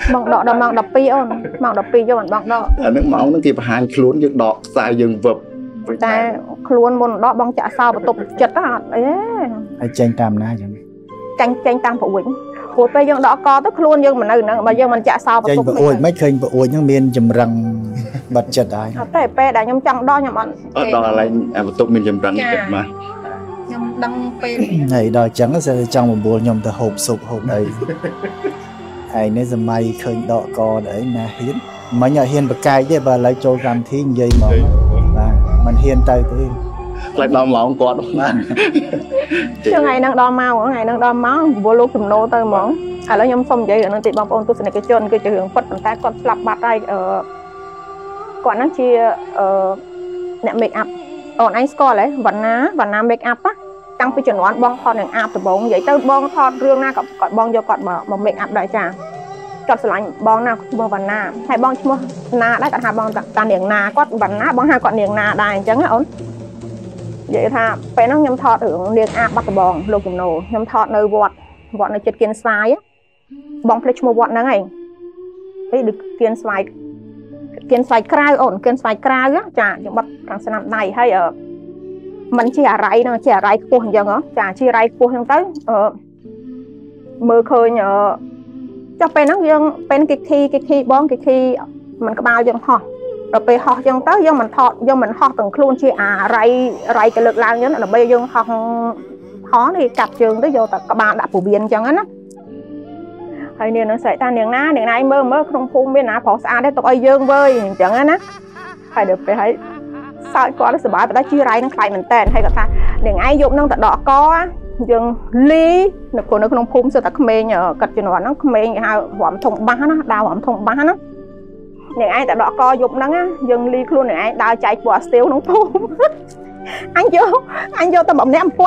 បងដកដល់ម៉ោង12អូនម៉ោង12យកមិនបងដកអានឹងម៉ោងហ្នឹងគេបង្ហាញខ្លួនយើងដកខ្សែយើងវឹបតែខ្លួនមុនដកបងចាក់សោបន្ទប់ចិត្តអត់អីហើយចេញតាមណាចឹងចេញតាមប្រអួយព្រោះពេលយើងដកកទៅខ្លួនយើងមិននៅហ្នឹងបើយើងមិនចាក់សោបន្ទប់ចេញប្រអួយមិនឃើញប្រអួយហ្នឹងមានចម្រឹងបាត់ចិត្តហើយអត់ទេពេលដែលខ្ញុំចង់ដកខ្ញុំអត់ដល់កន្លែងបន្ទប់មានចម្រឹងចិត្តមកខ្ញុំដឹងពេលហើយដល់អញ្ចឹងចង់បបួលខ្ញុំទៅហូបស៊ុបហូបអីហើយនេះសម័យឃើញដកកអីណាហ៊ានមិញអត់ហ៊ានបកាយទេបើឥឡូវចូលកម្មវិធីនិយាយមកបាទមិនហ៊ានទៅទេខ្លាចដល់ម៉ោងគាត់បាទថ្ងៃហ្នឹងដល់ម៉ោងព្រោះលោកចំណូលទៅហ្មងឥឡូវខ្ញុំសុំនិយាយអានឹងទីបងប្អូនទស្សនិកជនគឺជារឿងពិតប៉ុន្តែគាត់ស្លាប់បាត់ហើយគាត់ហ្នឹងជាអ្នក make up អូនឯងស្គាល់ហ៎វណ្ណា make up តាំងពីជំនាន់បងថតនឹងអាបដំបងនិយាយទៅបងថតរឿងណាក៏គាត់បងយកគាត់មក make up ដែរចាគាត់ឆ្លាញ់បងណាឈ្មោះវណ្ណាហើយបងឈ្មោះណាដែរគាត់ហៅបងតានាងណាគាត់វណ្ណាបងហៅគាត់នាងណាដែរអញ្ចឹងណាអូននិយាយថាពេលហ្នឹងខ្ញុំថតរឿងនាងអាបបាត់ដំបងលោកចំណូលខ្ញុំថតនៅវត្តនៅចិត្តគៀនស្វាយបងភ្លេចឈ្មោះវត្តហ្នឹងឯងដូចគៀនស្វាយក្រៅអូនគៀនស្វាយក្រៅចាខ្ញុំបាត់ខាងស្នាមដៃហើយมันជាអរៃហ្នឹងជាអរៃខ្ពស់អញ្ចឹងចាជាអរៃខ្ពស់ហ្នឹងទៅមើលឃើញចុះពេលហ្នឹងយើងពេលគេខីបងគេខីមិនក្បាលយើងហោះដល់ពេលហោះអញ្ចឹងទៅយើងមិនហោះទាំងខ្លួនជាអរៃទៅលើកឡើងអញ្ចឹងដើម្បីយើងហោះនេះកាប់ជើងទៅយកតែក្បាលដាក់ពោះវៀនអញ្ចឹងណាហើយនាងនឹងស្រែកថានាងណាមើលក្នុងភូមិមានណាប្រុសស្អាតទេទុកឲ្យយើងវើយអញ្ចឹងណាហើយដល់ពេលហើយសើចគាត់សប្បាយតែជីរ៉ៃនឹងខ្លាចមែនតើហើយគាត់ថានាងឯងយកនឹងទៅដកកយើងលីនៅក្នុងភូមិសិតតែក្មេងកាត់ជំនាន់ហ្នឹងក្មេងគេហៅរំធំបាសណាដើររំធំបាសណានាងឯងតែដកកយប់ហ្នឹងយើងលីខ្លួននាងឯងដើរចែកពណ៌ស្ទៀវក្នុងភូមិអញយកតែម្នាក់1000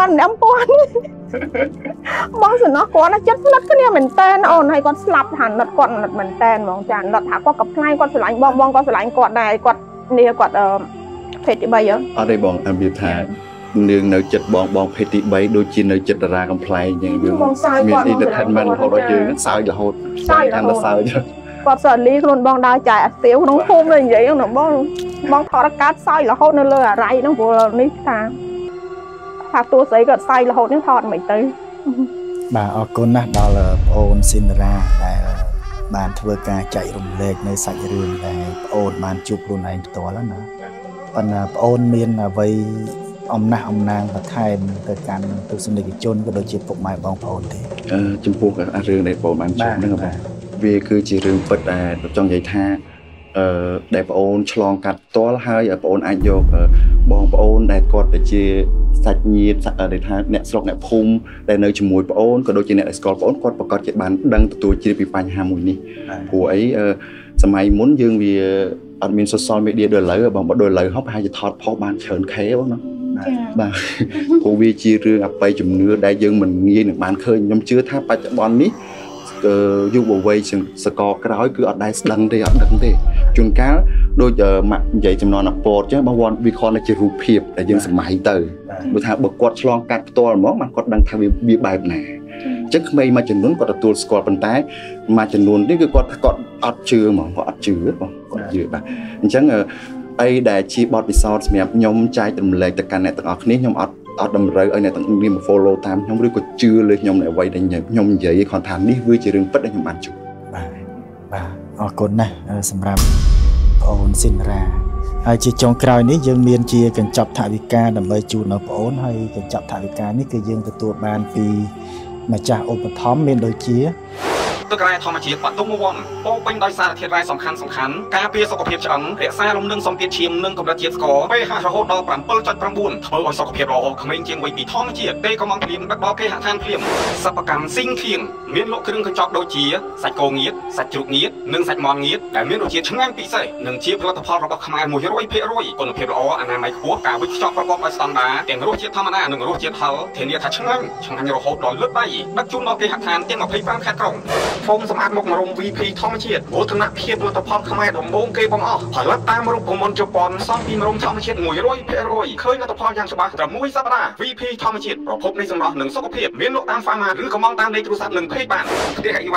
បងសំណោះគាត់ចិត្តស្និទ្ធគ្នាមែនតើអូនហើយគាត់ស្លាប់ថាណិតគាត់ណិតមែនតើហ្មងចាណិតថាគាត់កំ pl ាយគាត់ស្រឡាញ់បងគាត់ស្រឡាញ់គាត់ដែរគាត់នេះគាត់ភេទទី3 អត់ទេបងអត់វាថានាងនៅចិត្តបងភេទទី3ដូចជានៅចិត្តតារាកំ pl ាយអញ្ចឹងយើងមាន entertainment រហូតដល់យើងសើចរហូតតាមដល់សើចគាត់សើលីខ្លួនបងដើរចាយអាស្ទៀវក្នុងភូមិទៅនិយាយហ្នឹងបងថតកាត់សើចរហូតនៅលើអារៃហ្នឹងព្រោះនេះថាតួស្រីគាត់សើចរហូតហ្នឹងថតមិនទៅបាទអរគុណណាស់ដល់បងអូនស៊ីនរ៉ាដែលបានធ្វើការចែករំលែកនៅសាច់រឿងដែលបងអូនបានជួបខ្លួនឯងផ្ទាល់ណាប៉ុន្តែបងអូនមានអ្វីអំណះអំណាងបន្ថែមទៅកាន់ទស្សនិកជនក៏ដូចជាពុកម៉ែបងប្អូនទេចំពោះរឿងដែលបងបានជួបហ្នឹងបាទវាគឺជារឿងពិតដែលចង់និយាយថាដែលបងអូនឆ្លងកាត់ផ្ទាល់ហើយបងអូនអាចយកបងប្អូនដែលគាត់ទៅជាសាច់ញាតិដែលថាអ្នកស្រុកអ្នកភូមិដែលនៅជាមួយបងអូនក៏ដូចជាអ្នកដែលស្គាល់បងអូនគាត់ប្រកាសជាបានដឹងទទួលជ្រាបពីបញ្ហាមួយនេះព្រោះអីសម័យមុនយើងវាអត់មាន social media ដូចឥឡូវបងបើដូចឥឡូវហោះប្រហែលជាថតផុសបានច្រើន K បងណាបាទព្រោះវាជារឿងអបិយជំនឿដែលយើងមិនងាយនឹងបានឃើញខ្ញុំជឿថាបច្ចុប្បន្ននេះយុវវ័យសកលក្រោយគឺអត់ដែលស្ដឹងទេជួនកាលដូចម៉ាក់និយាយចំនួនអពតអញ្ចឹងបងវាគ្រាន់តែជារូបភាពដែលយើងសម័យទៅបើថាបើគាត់ឆ្លងកាត់ផ្ទាល់ហ្មងបានគាត់ដឹងថាវាបែបណាអញ្ចឹងក្មេងមួយចំនួនគាត់ទទួលស្គាល់ប៉ុន្តែមួយចំនួននេះគឺគាត់អត់ជឿហ្មងគាត់អត់ជឿបងគាត់ជឿបាទអញ្ចឹងអីដែលជាបទពិសោធន៍សម្រាប់ខ្ញុំចែករំលែកទៅកាន់អ្នកទាំងអស់គ្នាខ្ញុំអត់តម្រូវឲ្យអ្នកទាំងនេះមក follow តាមខ្ញុំឬក៏ជឿលើខ្ញុំនៅអ្វីដែលខ្ញុំនិយាយគាត់ថានេះវាជារឿងពិតដែលខ្ញុំបានជួបបាទអរគុណណាស់សម្រាប់បងអូនស៊ីនរ៉ាហើយជាចុងក្រោយនេះយើងមានជាកញ្ចប់ថវិកាដើម្បីជូនដល់បងអូនហើយកញ្ចប់ថវិកានេះគឺយើងទទួលបានពីម្ចាស់ឧបត្ថម្ភមានដូចជាទឹករ៉ែធម្មជាតិបាត់ទុំវ័នពោពេញដោយសារធាតុរ៉ែសំខាន់ការពារសុខភាពឆ្អឹងរក្សាលំនឹងសម្ពាធឈាមនិងកម្រិតជាតិស្ករ pH រហូតដល់ 7.9 ធ្វើឲ្យសុខភាពល្អក្មេងជាងវ័យពីធម្មជាតិទេក៏មកភ្លាមដឹកដល់គេហដ្ឋានភ្លាមសិប្បកម្មស៊ីងធៀងមានលក់គ្រឿងកញ្ចប់ដូចជាសាច់គោងៀតសាច់ជ្រូកងៀតនិងសាច់មាន់ងៀតដែលមានរសជាតិឆ្ងាញ់ពិសេសនិងជាផលិតផលរបស់ខ្មែរ 100% គុណភាពល្អអនាម័យខ្ពស់ការវេចខ្ចប់ប្រកបដោយស្តង់ដារទាំងរសជាតិធម្មតានិងរសជាតិហឹរធានាថាឆ្ងាញ់រហូតដល់លើកដៃដឹកជូនដល់គេហដ្ឋានទាំង25ខេត្តក្រុងហ្វូមសម្អាតមុខម្រុំ VP ធម្មជាតិវឌ្ឍនភាពផលិតផលខ្មែរដំបូងគេបង្អស់ផលិតតាមរូបមន្តជប៉ុនសំពីម្រុំធម្មជាតិ 100% ឃើញលទ្ធផលយ៉ាងច្បាស់ត្រឹម1សប្តាហ៍ VP ធម្មជាតិប្រភពនៃសម្រស់និងសុខភាពមានលក់តាម Pharma ឬក៏មកតាមលេខទូរស័ព្ទនិង Page បានផ្ទះអីវ៉ាន់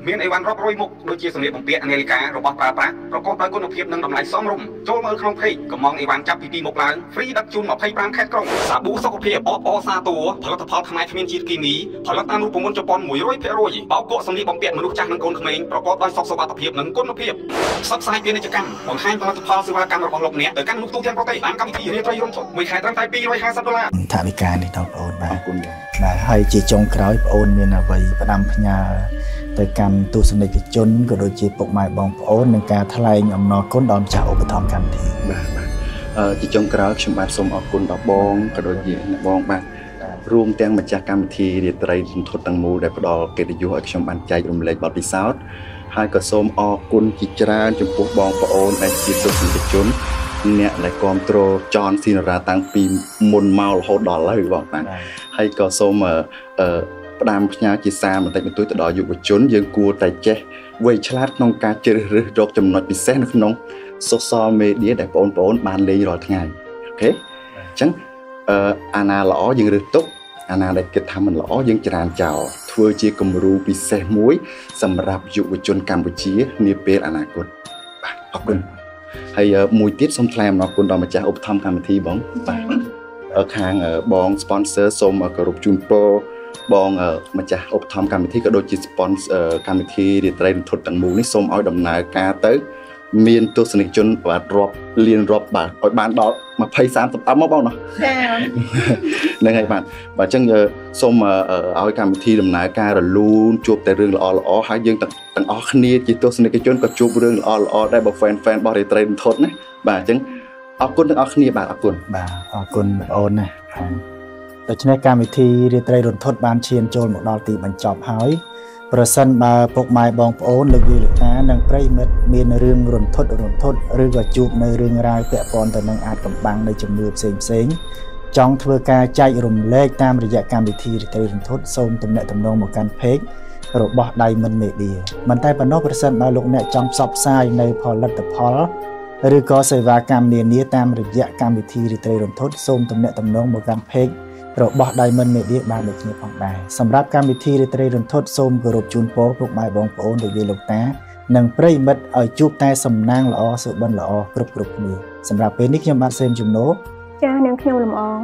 មានអីវ៉ាន់រាប់រយមុខដូចជាសម្លៀកបំពាក់អាមេរិការបស់ប្រើប្រាស់ប្រកបដោយគុណភាពនិងតម្លៃសមរម្យចូលមើលក្នុងเพจកំងអីវ៉ាន់ចាប់ពី2មុខឡើងហ្វ្រីដឹកជូន25ខេត្តក្រុងសាប៊ូសុខភាពអបអសាតួផលិតផលខ្មែរគ្មានជាតិគីមីផលិតតាមរូបមន្តជប៉ុន 100% បោកគក់សម្លៀកបំពាក់មនុស្សចាស់និងកូនក្មេងប្រកបដោយសុខសុវត្ថិភាពនិងគុណភាពផ្សព្វផ្សាយពាណិជ្ជកម្មបង្ហាញផលិតផលសេវាកម្មរបស់លោកអ្នកទៅកាន់មនុស្សទូទាំងប្រទេសតាមកម្មវិធីរាត្រីរំជុំមួយខែត្រឹមតែ$250 ថាវិការនេះដល់បងប្អូនបាទអរគុណបងបាទហើយជាចុងក្រោយបងប្អូនមានអ្វីផ្ដាំផ្ញើទៅកាន់ទស្សនិកជនក៏ដូចជាពុកម៉ែបងប្អូននឹងការថ្លែងអំណរគុណដល់ម្ចាស់ឧបត្ថម្ភកម្មវិធីបាទជាចុងក្រោយខ្ញុំបាទសូមអរគុណដល់បងក៏ដូចជាអ្នកបងបាទរួមទាំងម្ចាស់កម្មវិធីរាត្រីសន្ធត់ទាំងមូលដែលផ្ដល់កិត្តិយសឲ្យខ្ញុំបានចែករំលែកបទពិសោធន៍ហើយក៏សូមអរគុណជាច្រើនចំពោះបងប្អូនដែលជាទស្សនិកជនអ្នកដែលគ្រប់គ្រងចនស៊ីណារ៉ាតាំងពីមុនមករហូតដល់ហើយបងបាទហើយក៏សូមផ្ដាំផ្ញើជាសារបន្តិចបន្តួចទៅដល់យុវជនយើងគួរតែចេះវៃឆ្លាតក្នុងការជ្រើសរើសរកចំណុចពិសេសនៅក្នុង social media ដែលបងប្អូនបានលេងរាល់ថ្ងៃអូខេអញ្ចឹងអាណាល្អយើងរើសទុកអាណាដែលគិតថាមិនល្អយើងច្រានចោលធ្វើជាគំរូពិសេសមួយសម្រាប់យុវជនកម្ពុជានាពេលអនាគតបាទអរគុណហើយមួយទៀតសូមថ្លែងអំណរគុណដល់ម្ចាស់ឧបត្ថម្ភកម្មវិធីបងបាទខាងបង sponsor សូមគោរពជូនពរបងម្ចាស់ឧបត្ថម្ភកម្មវិធីក៏ដូចជា sponsor កម្មវិធីរាត្រីរន្ធត់ទាំងមូលនេះសូមឲ្យដំណើរការទៅមានទស្សនិកជនបាទរាប់លានរាប់បាទឲ្យបានដល់20-30អប់មកបងណាចាហ្នឹងហើយបាទអញ្ចឹងសូមឲ្យកម្មវិធីដំណើរការរលូនជួបតែរឿងល្អៗហើយយើងទាំងអស់គ្នាជាទស្សនិកជនក៏ជួបរឿងល្អៗដែរបើ fan របស់រាត្រីរន្ធត់ណាបាទអញ្ចឹងអរគុណទាំងអស់គ្នាបាទអរគុណបាទអរគុណបងប្អូនណាដូច្នេះកម្មវិធីរាត្រីរន្ធត់បានឈានចូលមកដល់ទីបញ្ចប់ហើយប្រសិនបើពុកម៉ែបងប្អូនលោកយាយលោកតានិងប្រិយមិត្តមានរឿងរន្ធត់ឬក៏ជួបនៅរឿងរ៉ាវពាក់ព័ន្ធទៅនឹងអាចកំបាំងនៃជំនឿផ្សេងចង់ធ្វើការចែករំលែកតាមរយៈកម្មវិធីរាត្រីរន្ធត់សូមទំនាក់ទំនងមកកាន់ page របស់ Diamond Media មិនតែប៉ុណ្ណោះប្រសិនបើលោកអ្នកចង់ផ្សព្វផ្សាយនៅផលិតផលឬក៏សេវាកម្មនានាតាមរយៈកម្មវិធីរាត្រីរន្ធត់សូមទំនាក់ទំនងមកកាន់ page របស់ Diamond Media បានដូចគ្នាផងដែរសម្រាប់កម្មវិធីរាត្រីរន្ធត់សូមគោរពជូនពរពុកម៉ែបងប្អូនលោកយាយលោកតានិងប្រិយមិត្តឲ្យជួបតែសំណាងល្អសុបិនល្អគ្រប់គ្នាសម្រាប់ពេលនេះខ្ញុំបាទសេមជំនោចានាងខ្ញុំលំអង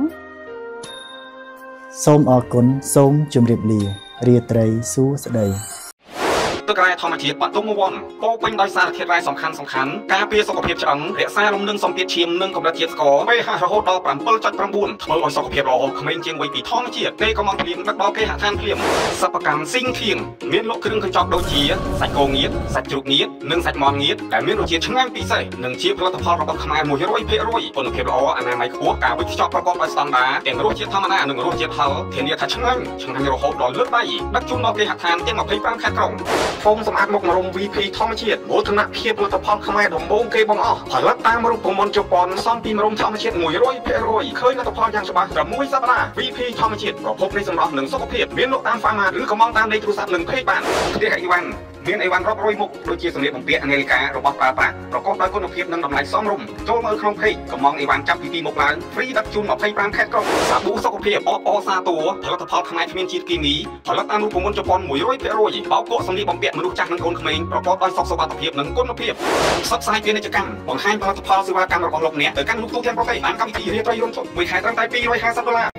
សូមអរគុណសូមជម្រាបលារាត្រីសួស្តីទឹករ៉ែធម្មជាតិបាត់ទុំវ័នពោពេញដោយសារធាតុរ៉ែសំខាន់ការពារសុខភាពឆ្អឹងរក្សាលំនឹងសម្ពាធឈាមនិងកម្រិតជាតិស្ករ pH រហូតដល់ 7.9 ធ្វើឲ្យសុខភាពល្អក្មេងជាងវ័យពីធម្មជាតិពេលកំងភ្លៀងដឹកដល់គេហដ្ឋានភ្លៀងសិប្បកម្មស៊ីងធៀងមានលក់គ្រឿងកញ្ចប់ដូចជាសាច់គោងៀតសាច់ជ្រូកងៀតនិងសាច់មាន់ងៀតដែលមានរសជាតិឆ្ងាញ់ពិសេសនិងជាផលិតផលរបស់ខ្មែរ 100% គុណភាពល្អអនាម័យខ្ពស់ការវេចខ្ចប់ប្រកបដោយស្តង់ដារទាំងរសជាតិធម្មតានិងរសជាតិហឹរធានាថាឆ្ងាញ់រហូតដល់លើកដៃដឹកជូនដល់គេហដ្ឋានទាំង25ខេត្តក្រុងហ្វូមសម្អាតមុខមរំ VP ធម្មជាតិមោទនភាពផលិតផលខ្មែរដំបូងគេបង្អស់ផលិតតាមរូបមន្តជប៉ុនសំពីមរំធម្មជាតិ 100% ឃើញលទ្ធផលយ៉ាងច្បាស់ត្រឹម1សប្តាហ៍ VP ធម្មជាតិប្រភពនៃសម្រស់និងសុខភាពមានលក់តាម Pharma ឬក៏មកតាមលេខទូរស័ព្ទនិង Page បានផ្ទះអីវ៉ាន់មានអីវ៉ាន់រាប់រយមុខដូចជាសម្លៀកបំពាក់អាមេរិការបស់ប្រើប្រាស់ប្រកបដោយគុណភាពនិងតម្លៃសមរម្យចូលមើលក្នុង Page កំងអីវ៉ាន់ចាប់ពី2មុខឡើងហ្វ្រីដឹកជូន25ខេត្តក្រុងសាប៊ូសុខភាពអបអសាតួផលិតផលខ្មែរគ្មានជាតិគីមីផលិតតាមរូបមន្តជប៉ុន 100% បោកគក់សម្លៀកបំពាក់មនុស្សចាស់និងកូនក្មេងប្រកបដោយសុខសុវត្ថិភាពនិងគុណភាពផ្សព្វផ្សាយពាណិជ្ជកម្មបង្ហាញផលិតផលសេវាកម្មរបស់លោកអ្នកទៅកាន់មនុស្សទូទាំងប្រទេសតាមកម្មវិធីរាត្រីរំជុំមួយខែត្រឹមតែ$250